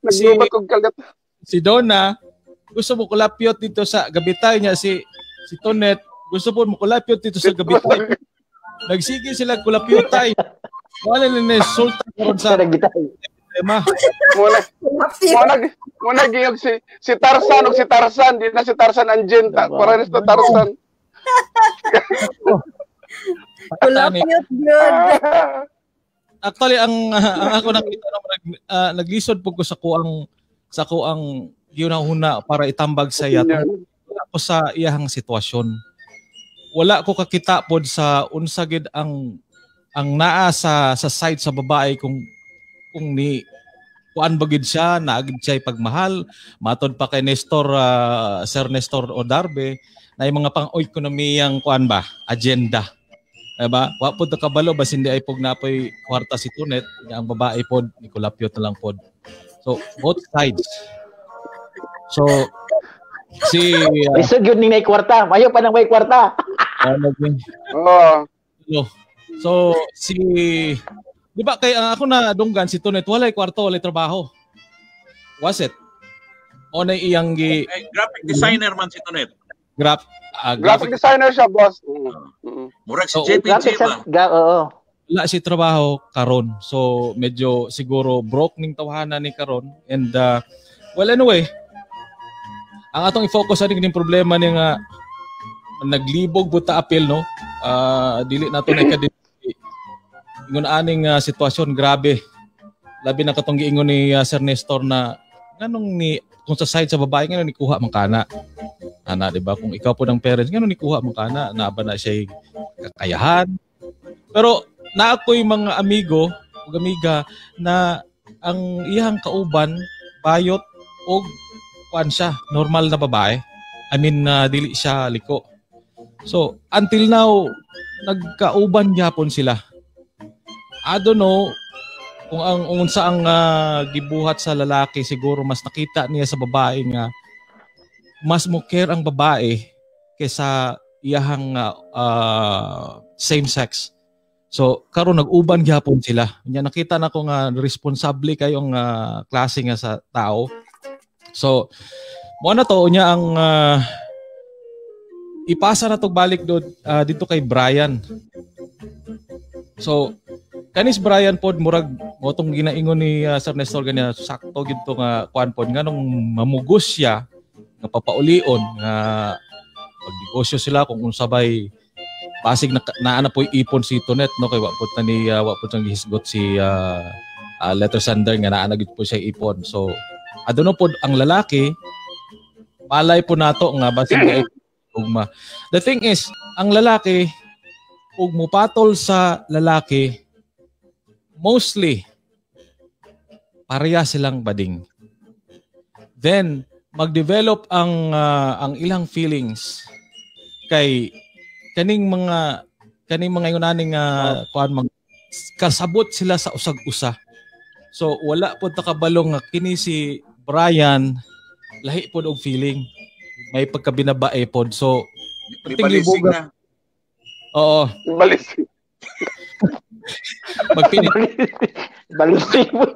si Donna, gusto mo kulapyot dito sa gabitay niya. Si Tonet, gusto po mo kulapyot dito sa gabitay. Nagsige sila kulapyotay. Wala na sultan karon sa gabitay. Muna giyog si Tarzan o si Tarzan, di na si Tarzan Anjen, para nito Tarzan. Kulapyot yun. Actually, ang ako nakita naglisod po ko sa kuang ginahuna para itambag sa iya. Wala ko sa iyahang sitwasyon. Wala ko kakita pod sa unsagid ang naa sa side sa babae kung ni kuan bagid siya, naagid siya pagmahal, matod pa kay Nestor, Sir Nestor Odarbe, na yung mga pang-ekonomiyang kuan ba, agenda. Diba? Wapod na kabalo, bas hindi ay pog napoy kwarta si Tunet, ang babae pod, ni Kulapyot na lang pod. So, both sides. So, si... Lisod yun ni may kwarta. Mayo pa nang may kwarta. So, si... Di ba kay ako na dunggan si Tunet, walay kwarto, walay trabaho. Was it? O na iyang graphic designer man si Tunet. Graphic designer siya, boss. Murag si JPG ba? Oo. Wala si trabaho karon. So medyo siguro broke ning tawhanan ni karon. And well anyway, ang atong i-focus sa ning problema ni nga naglibog buta apil no. Dili nato na ingon aning sitwasyon grabe. Labi na katong giingon ni Sir Nestor na nganong ni kung sa side sa babae nga ni kuha man kana. Ana, di ba? Kung ikaw po ng parents, nga ni kuha man kana, naba na siya kakayahan. Pero na ako'y mga amigo o amiga na ang iyang kauban bayot o kuan siya, normal na babae. I mean, dili siya liko. So, until now, nagkauban gyapon sila. I don't know kung ang unsa ang gibuhat sa lalaki, siguro mas nakita niya sa babae nga mas mo care ang babae kaysa iyahang same sex. So karon nag-uban gyapon sila. Nya nakita na ko nga responsable kayong klase nga sa tao. So mo na to nya ang ipasa na to balik dito kay Brian. So kanis Brian pod murag motong ginaingon ni Sir Nestor ganyan sakto gid to nga kuan pod nganong mamugos siya nga papaulion nga magnegosyo sila kung unsabay pasig na po'y ipon si Tonet no kay wapod na ni wapod sang gihisgot si letter sender nga naa gid po siya ipon. So adto pod ang lalaki palay po nato nga basig kay ugma. The thing is ang lalaki ug mupatol sa lalaki mostly pareha silang bading. Then mag-develop ang ilang feelings kay kaning mga yunaning kuan kasabot sila sa usag-usa. So wala pod ta kabalong nga kini si Brian lahi pod og feeling. May pagkabinabae pod. So balising na. Oo. Balising. Magpinit. Balising mo.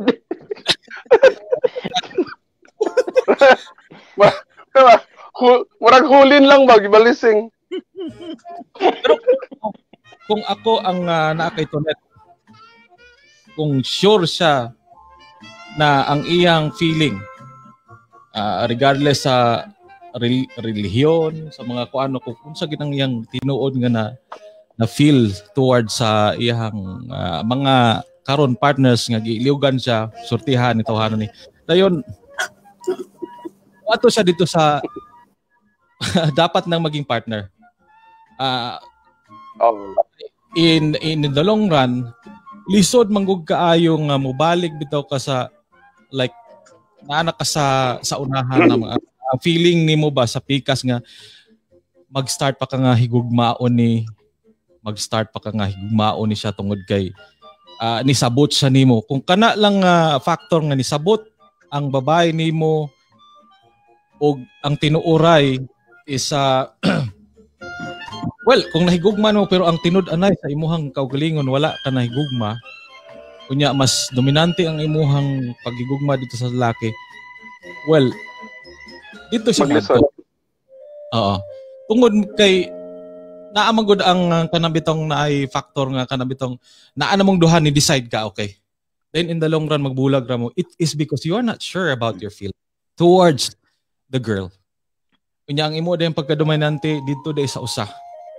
Murag hulin lang ba, gibalising. Pero kung ako ang naa kay Tonet, kung sure siya na ang iyang feeling, regardless sa relihiyon, sa mga kuano, kung sa ginang iyang tinuod nga na feel towards sa iyang mga karon partners nga giliugan siya, sortihan ito hanon ni. Dayon ato siya dito sa dapat nang maging partner. In the long run, lisod manggug kaayo nga mobalik bitaw ka sa like naanak ka sa unahan ng mga ang feeling nimo ba sa pikas nga mag-start pa ka nga higugmaon ni siya tungod kay nisabot siya nimo. Kung kana lang factor nga nisabot ang babae nimo o ang tinuuray is well, kung nahigugma mo pero ang tinud-anay sa imuhang kaugalingon wala ka nahigugma, kunya mas dominante ang imuhang paghigugma dito sa lalaki. Well, dito siya magto. Oo. Tungod kay naamagod ang kanabitong naay factor nga kanabitong naa namong duha ni decide ka, okay. Then in the long run magbulag ra mo. It is because you are not sure about your feeling towards the girl. Kunya ang imo din pagkadominante dito day sa usa.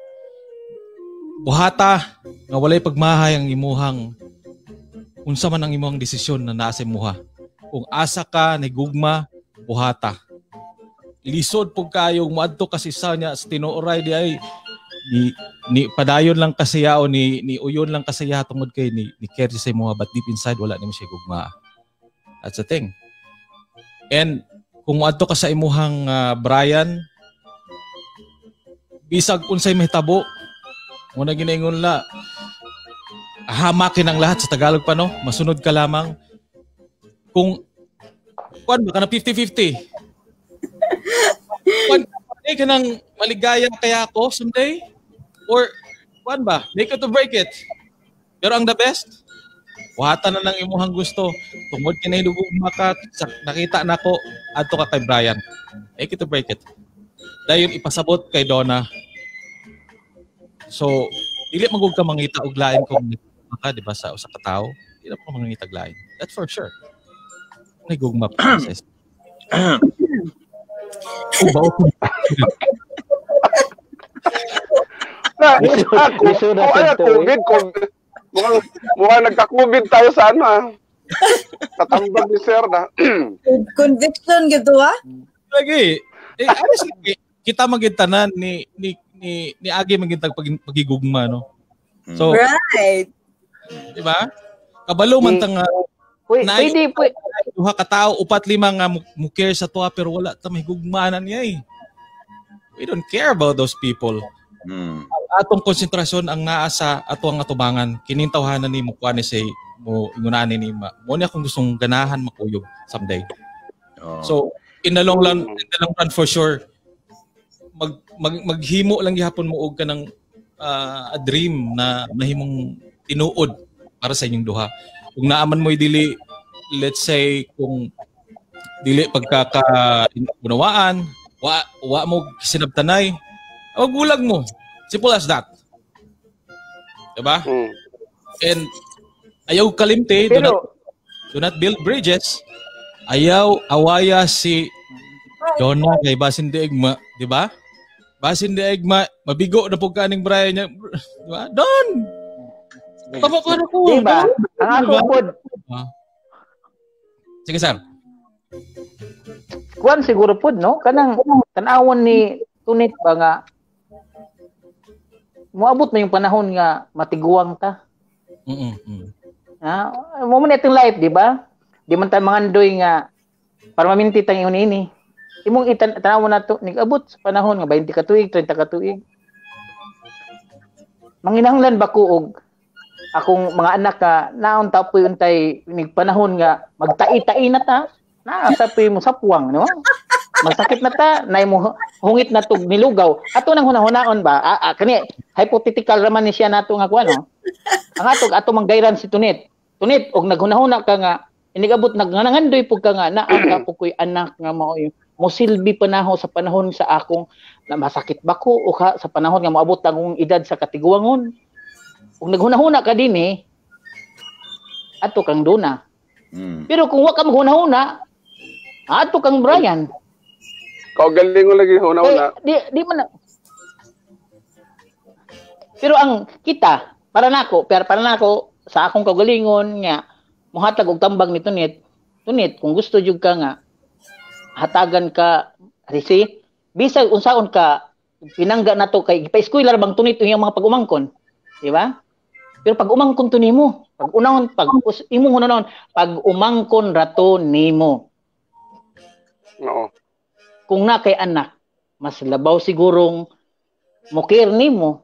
Buhata nga walay pagmahay ang imuhang unsa man ang imuhang desisyon na naa sa imuha. Kung asa ka nigugma, buhata. Lisod pug kayo moadto kasi sa nya sa tinuoray di ay ni padayon lang kasi yao ni uyon lang kasi ya tungod kay ni care sa imuha but deep inside wala nimo siya gugma. That's the thing. And kung moadto ka sa imuhang Brian, bisag unsay mahitabo, muna ginaingon la, hamakin ang lahat sa Tagalog pa no, masunod ka lamang. Kung kuan ba ka na 50-50? Kuan ka nang maligaya kaya ako someday? Or kuan ba? Make it to break it. Pero ang the best, wahata na ng imuhang gusto. Tungod kinahidugugma ka, nakita na ko, adto ka kay Brian. Make it to break it. Dayon ipasabot kay Donna. So, dili magug ka mangita og lain kung ka, di ba, sa usa ka tawo. Dili pa mangita og lain. That's for sure. Nagugma process. Mukhang nagka-COVID tayo sa ano tatambag ni Sir na. Conviction gitu Lagi. Kita magintanan ni Agi magintag pagigugma no. So right. Di ba? Kabalo man tang pwede duha ka tawo, 4-5 nga mukir sa tuwa pero wala ta mahigugmanan niya eh. We don't care about those people. Atong konsentrasyon ang naa sa atong atubangan. Kinintawhanan ni mo kuan ni say mo ingunani ni mo ni akong gustong ganahan makuyog someday. So in the long run for sure maghimo lang gihapon mo og kanang a dream na mahimong tinuod para sa inyong duha. Kung naaman mo'y dili, let's say, kung dili pagkakaunawaan, wa mo sinabtanay, magbulag mo. Simple as that. Diba? And ayaw kalimte, do not build bridges. Ayaw awaya si Donna kay Basin de Egma, diba? Basin de Egma, mabigo na po kaning Brian niya. Diba? Don! Pabakara ko. Diba? Ang ako pod. Sige, sir. Kuan siguro pod, no? Kanang tanawon ni Tunit ba nga moabot man yung panahon nga matiguang ta. Mo man itong life, di ba? Di man tayo mangandoy nga para maminti tang iyon ini. Imong tanawon na to, nag-abot sa panahon nga 20 ka tuig, 30 ka tuig. Manginahanglan ba ko og akong mga anak ka naon tapoy untay nig panahon nga magtai-tai na ta na sa mo sapwang no masakit na ta nay mo hungit na tug nilugaw ato nang hunahunaon ba kani hypothetical raman ni siya nato nga kuan no ang ato manggayran si Tunit og naghunahuna ka nga inigabot nagnangandoy pug ka nga naan ka po koy anak nga mao mosilbi panaho sa panahon sa akong na masakit ba ko o sa panahon nga moabot ang edad sa katiguangon. Kung naghunahuna ka din ato kang Donna. Pero kung wa ka maghunahuna, ato kang Brian. Kau galing mo lagi hunahuna. Di man. Pero ang kita, para nako sa akong kagalingon nga mohatag og tambag ni Tunit. Tunit, kung gusto jud ka nga hatagan ka risi, bisag unsaon ka pinangga nato kay pa-eskwela bang Tunit yung mga pag-umangkon. Di ba? Pero pag umangkon to nimo, pag unahon imong hunahon, pag umangkon rato nimo. Oo. kung na kay anak, mas labaw sigurong mukir nimo.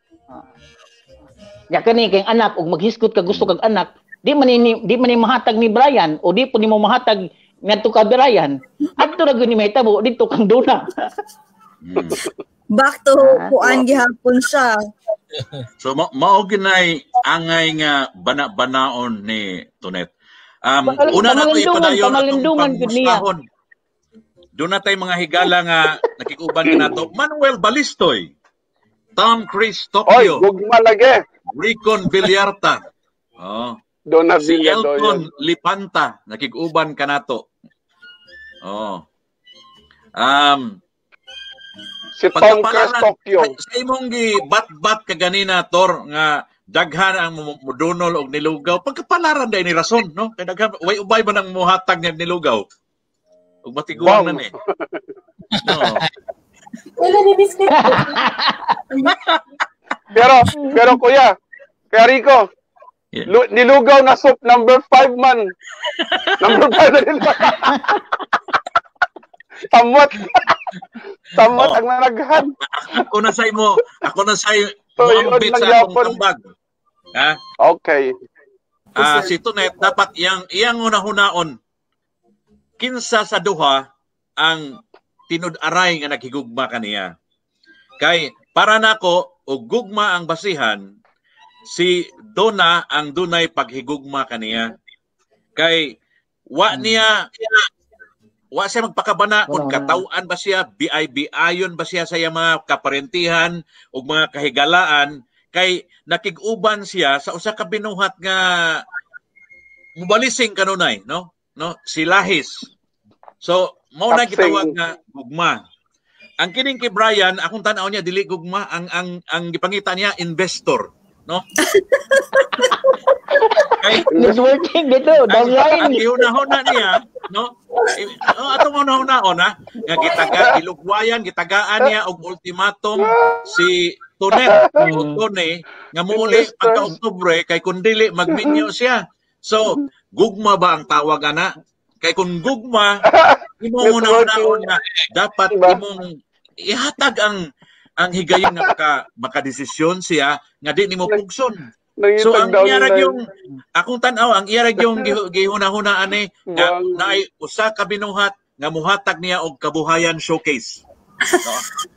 Ya kani kay anak ug maghiskot ka gusto kag anak, di man ni mahatag ni Brian o di po nimo mahatag ngadto ka Brian. Adto ra gyud ni mahitabo dito kang Duna. Back to kuan gihapon siya. So mao ginay angay nga bana-banaon ni Tonet. Una na ko ipadayon atong pangmustahon. Doon na tayo mga higala nga nakikuban ka na to. Manuel Balistoy, Tom Chris Tokyo, gugma lagi. Ricon Villarta, si Elton Lipanta, nakikuban ka na to. Si Tom Chris Tokyo. Sa imong bat-bat ka ganina, Tor, nga daghan ang mudunol og nilugaw. Pagkapalaran day ni rason, no? Kay daghan way ubay ba nang muhatag nga nilugaw? Ug matiguang na ni. No. Wala ni biscuit. pero kuya, kaya Rico, nilugaw na soup number 5 man. Number 5 na nila. Samot ang nanaghan. Ako na say mo muambit sa akong tambag. Ha? Okay. Si Tonet dapat iyang una-hunaon kinsa sa duha ang tinud-aray nga naghigugma kaniya. Kay para nako og gugma ang basihan, si Dona ang dunay paghigugma kaniya. Kay wa siya magpakabana kung katawan ba siya, biay-biayon ba siya sa mga kaparentihan o mga kahigalaan, kay nakig-uban siya sa usa ka binuhat nga mubalising kanunay, no? Si Lahis. So, mao na gitawag nga gugma. Ang kining kay Brian, akong tan-aw niya dili gugma, ang gipangita niya investor, no? Kay networking dito, downline. Ang ihuna-huna niya, no? Atong una-hunaon nga gilugwayan, gitagaan niya og ultimatum si Tonet o Tone nga muuli pagka-Oktubre kay kun dili magminyo siya. So, gugma ba ang tawag ana? Kay kun gugma, imong una-hunaon nga dapat imong ihatag ang higayon nga makadesisyon siya nga di nimo pugson. So ang iyarag yung akong tan-aw ang iyarag yung gihuna-hunaan ni nga naay usa ka binuhat nga muhatag niya og kabuhayan showcase. No?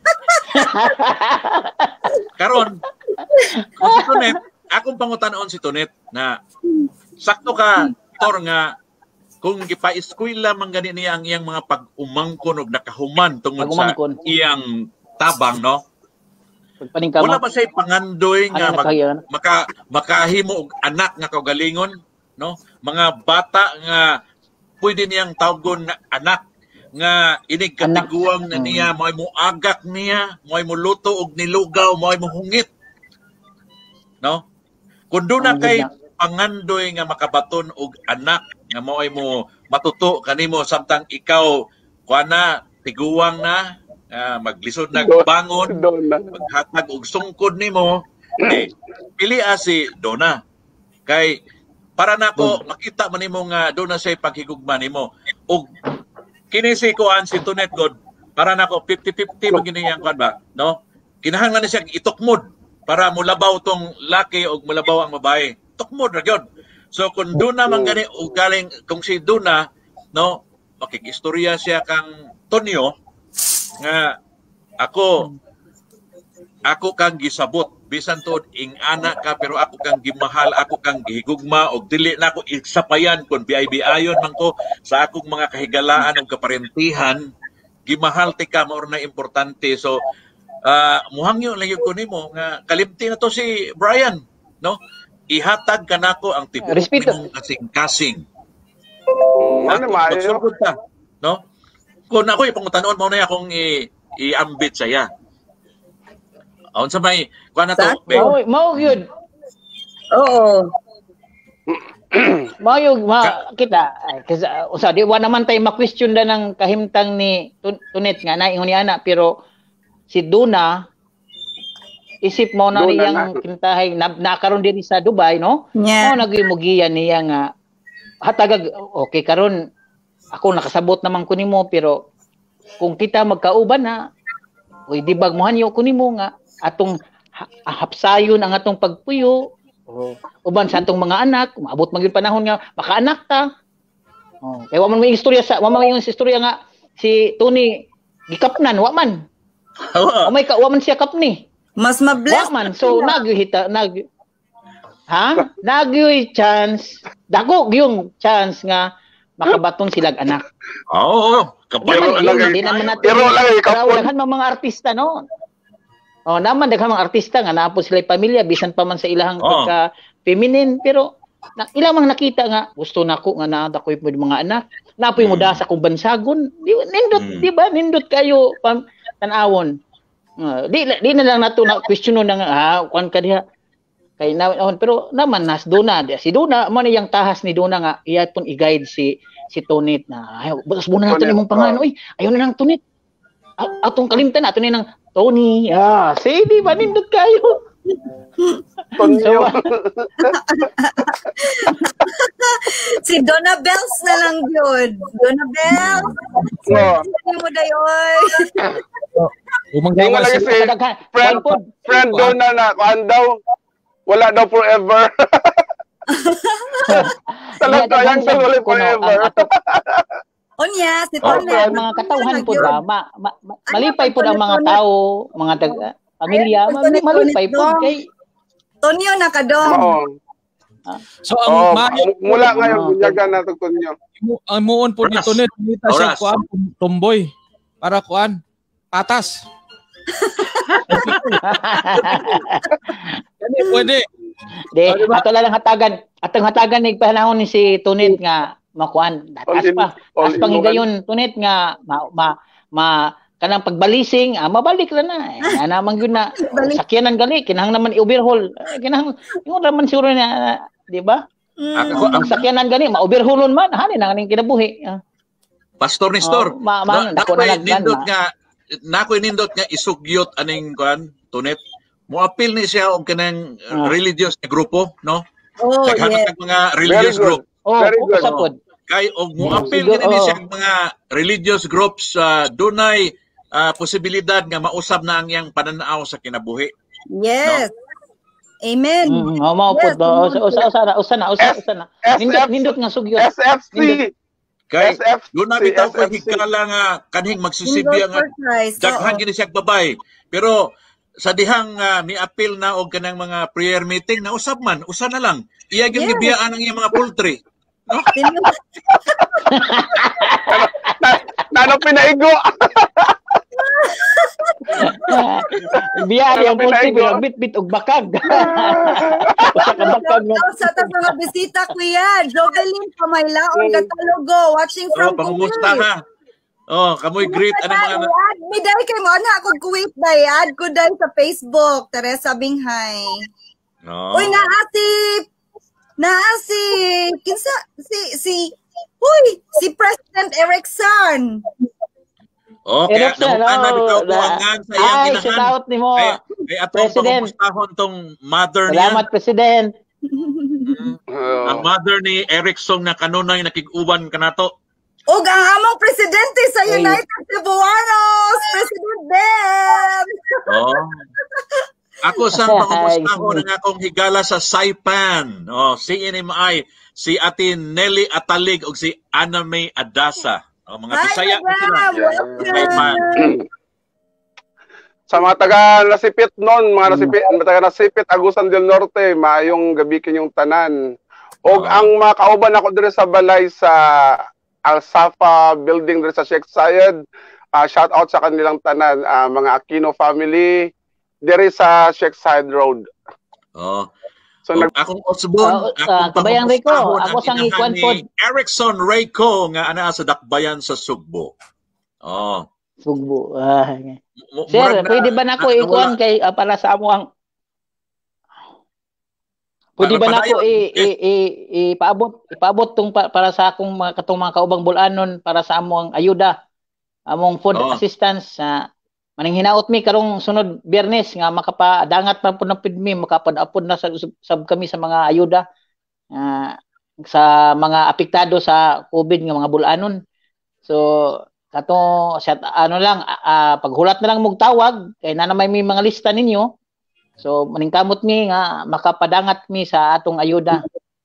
Karon si Tonet, akong pangutan-on si Tonet na sakto ka Tor nga kung gipa-eskwela man gani niya ang iyang mga pag-umangkon og nakahuman tungod sa iyang tabang, no? Wala ba sa'y pangandoy nga makahimo og anak nga kaugalingon, no? Mga bata nga pwede niyang tawgon na anak nga inig katiguang na niya, mo'y muagak niya, mo'y muluto og nilugaw, mo'y muhungit. No? Kung doon na kay pangandoy nga makabaton og anak nga mo'y mo matuto kanimo samtang ikaw kuana tiguang na maglisod na bangon, maghatag og sungkod nimo, pili si Dona. Kay para nako makita man nimo nga Dona say paghigugma nimo. Og kini si kuan si Tonet God, para nako 50-50 maginiyang kuan ba, no? Kinahanglan na siya itukmod para mulabaw tong laki og mulabaw ang babae. Tukmod ra gyud. So kung Dona man gani og galing kung si Dona, no, makikistorya siya kang Tonyo nga ako kang gisabot bisan tuod ing anak ka pero ako kang gimahal, ako kang gihigugma og dili na ako isapayan kun biay-biayon man ko sa akong mga kahigalaan ug kaparentihan, gimahal ti ka mao na importante. So muhangyo lang yun ko nimo nga kalimti na to si Brian, no? Ihatag kanako ang tibok minong kasing-kasing. Magsugod ta, no? Kung ako ipangutan-on mo na akong i-ambit saya. Aun sa may kuan na to. Mao gyud. Oo. Mao yung kita kasi usa di wa naman tay ma-question da ng kahimtang ni Tonet nga naingon ni ana pero si Duna isip mo na niyang kintahay nakaron diri sa Dubai, no? Yeah. Mao nagimugiyan niya nga hatagag okay karon ako nakasabot naman ko nimo pero kung kita magkauban na, uy, di bagmuhan ko nimo nga, atong hapsayon ang atong pagpuyo, uban sa atong mga anak, maabot magyud panahon nga, makaanak ta. Kaya waman may istorya nga, si Tony, gikapnan, waman. Waman siya kapni. Mas mabless. Waman, so nagyuhi chance, dako yung chance nga, makabaton silang anak. Pero daghan mga artista no. Naman daghan mga artista nga napo sila pamilya bisan pa man sa ilahang pagka feminine pero ilang mga nakita nga gusto nako nga naa ko mga anak. Napoy mo da sa kong bansagon. Nindot di ba? Nindot kayo tan-awon. Di na lang nato na questiono na kuan ka diha. Kay pero naman Duna si Duna mo yang tahas ni Duna nga iya pun i-guide si Tonit na ayo butas muna natin imong pangalan oy ayo na nang Tonit atong kalimtan nato ni nang Tony di ba nindot kayo Tonyo si Donna Bells na lang yun. Donna Bells mo dayoy umanggawa si friend Donna na kuan daw wala daw forever. Talaga yan wala forever. Onya, si Tony. Mga katauhan po ba? Malipay po ang mga tao, mga pamilya, malipay po kay Tonyo na kadong. So ang mula ngayon bunyagan na to Tonyo. Ang muon po dito net kita siya kuan tumboy para kuan patas. Pwede. Ato lang hatagan. Atong hatagan ni panahon ni si Tunit nga makuan. Datas pa. As pangigayon Tunit nga kanang pagbalising, mabalik lang na. Naman yun na sakyanan gali, kinahang naman i-overhaul. Kinahang yung naman siguro na, di ba? Ang sakyanan gali, ma-overhaulon man, hanin ang kinabuhi. Pastor Nestor, nakoy nindot nga isugyot aning kuan Tunet. Mo-appeal ni siya og kanang religious na grupo, no? Naghanap mga religious group. Very good. Kay og mo-appeal ni siya mga religious groups dunay posibilidad nga mausab na ang iyang pananaw sa kinabuhi. Yes. No? Amen. Maupod ba? Usa na. Nindot nga sugyot. SFC. Kay doon na bitaw ko higala nga kanhing magsusibya nga daghan gini siya babay. Pero sa dihang mi-appeal na og kanang mga prayer meeting na usab man, usa na lang. Iya gyud gibiyaan ang iyang mga poultry. No? Nano pinaigo. Biya yung poultry bit og bakag. Sa mga bisita kuya, Jovelyn Pamaylaon Catalogo, watching from Pangumusta ha. Kamoy greet anong mga Miday kay mo ana ako Kuwait day, add ko day sa Facebook, Teresa Binghay. Uy, naasi kinsa si President Erickson. Okay, ano bitaw ko ang sa iyang ginahan. Shout out ni mo. Ay atong pangumustahon tong mother niya. Salamat, President. Ang mother ni Erickson na kanunay nakig-uban kanato. Og ang among presidente sa United Cebuanos, President Ben. Ako sa pangumustahon ng akong higala sa Saipan. CNMI, si Ate Nelly Atalig ug si Ana May Adasa. Mga Bisaya sila. Sa mga taga-Nasipit noon, mga taga-Nasipit, Agusan del Norte, maayong gabi kinyong tanan. O ang mga kauban ako dire sa balay sa Al-Safa building dire sa Sheikh Zayed, shout out sa kanilang tanan, mga Aquino family, dire sa Sheikh Zayed Road. So akong Osbon, Kabayang Rico, ako sang ikuan pod. Erickson Rico nga ana sa dakbayan sa Sugbo. Sugbo. Sir, pwede ba nako ikuan kay para sa amo ang pwede ba nako ipaabot tong para sa akong mga kaubang bulanon para sa amo ang ayuda, among food assistance maning hinaot mi karong sunod Biyernes nga makapadangat pa pud na mi makapadapod na sab kami sa mga ayuda sa mga apektado sa COVID nga mga bulanon. So kato sa ano lang paghulat na lang mong tawag kay na may mga lista ninyo. So maningkamot mi nga makapadangat mi sa atong ayuda.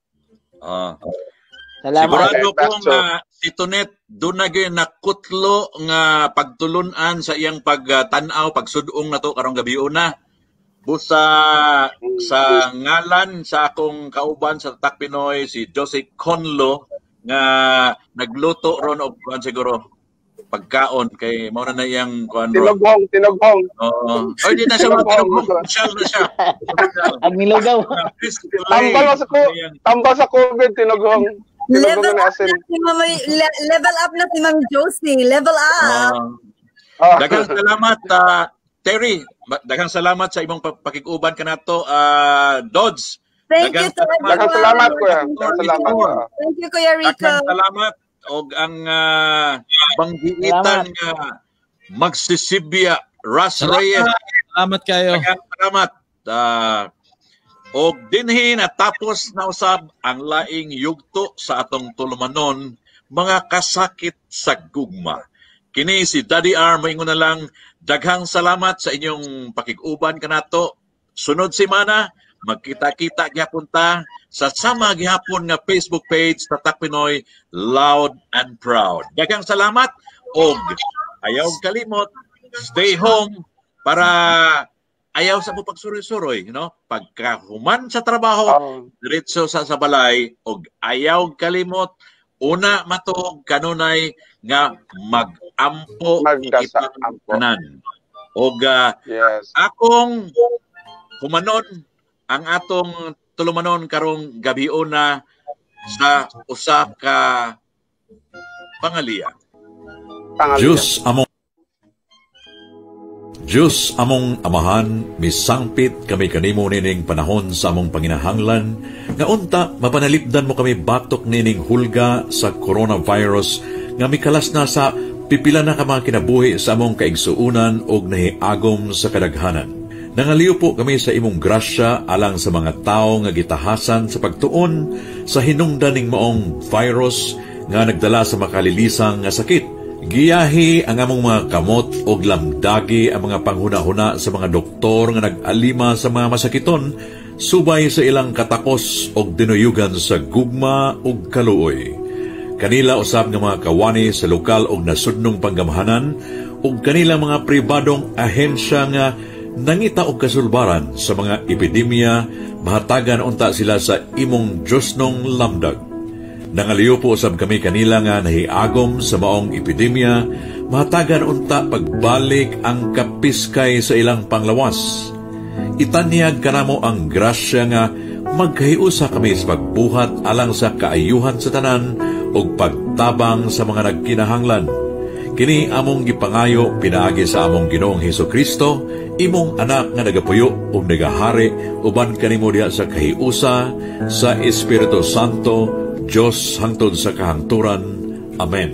Salamat. Sigurado ko nga si Tonet doon na gyud nakutlo nga pagtulunan sa iyang pagtanaw pagsudong nato karong gabi una. Busa sa ngalan sa akong kauban sa Tatak Pinoy si Jose Conlo nga nagluto ron og kuan siguro pagkaon kay mao na iyang kuan ron. Tinoghong. Oo. Oy di na siya tinoghong. Social na siya. Ang nilugaw. Tambal sa COVID tinoghong. Level up na si Mami Josie. Level up. Daghang salamat Terry. Daghang salamat sa imong pakikuban kanato Dodds. Thank you to everyone. Daghang salamat kuya. Thank you Kuya Rico. Daghang salamat og ang banggiitan nga magsisibya Ras Reyes. Salamat kayo. Salamat. Og dinhi natapos na usab ang laing yugto sa atong tulumanon mga kasakit sa gugma. Kini si Daddy R moingon na lang daghang salamat sa inyong pakiguban kanato. Sunod semana magkita-kita gyapon ta sa sama gihapon nga Facebook page sa Tatak Pinoy Loud and Proud. Daghang salamat og ayaw kalimot stay home para ayaw sa mo pagsuroy-suroy, pagkahuman sa trabaho diretso sa balay og ayaw kalimot una matog kanunay nga magampo tanan. Og akong humanon ang atong tulumanon karong gabi una sa usa ka pangaliya. Diyos among amahan, misangpit kami kanimo nining panahon sa among panginahanglan, nga unta mapanalipdan mo kami batok nining hulga sa coronavirus, nga mikalas na sa pipila na ka mga kinabuhi sa among kaigsuunan og nahiagom sa kadaghanan. Nangaliw po kami sa imong grasya alang sa mga tao nga gitahasan sa pagtuon sa hinungdan ning maong virus nga nagdala sa makalilisang nga sakit. Giyahi ang among mga kamot og lamdagi ang mga panghuna-huna sa mga doktor nga nag-alima sa mga masakiton subay sa ilang katakos og dinuyugan sa gugma ug kaluoy. Kanila usab nga mga kawani sa lokal og nasudnong panggamhanan ug kanilang mga pribadong ahensya nga nangita og kasulbaran sa mga epidemya, mahatagan unta sila sa imong Diyosnong lamdag. Nangaliyo po usab kami kanila nga nahiagom sa maong epidemya, mahatagan unta pagbalik ang kapiskay sa ilang panglawas. Itanyag kanamo ang grasya nga magkahiusa kami sa pagbuhat alang sa kaayuhan sa tanan ug pagtabang sa mga nagkinahanglan. Kini among gipangayo pinaagi sa among Ginoong Hesukristo, imong anak nga nagapuyo ug nagahari uban kanimo diha sa kahiusa sa Espiritu Santo, Dios hangtod sa kahangturan. Amen.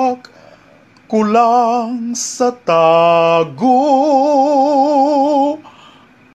Ihilak kulang sa tago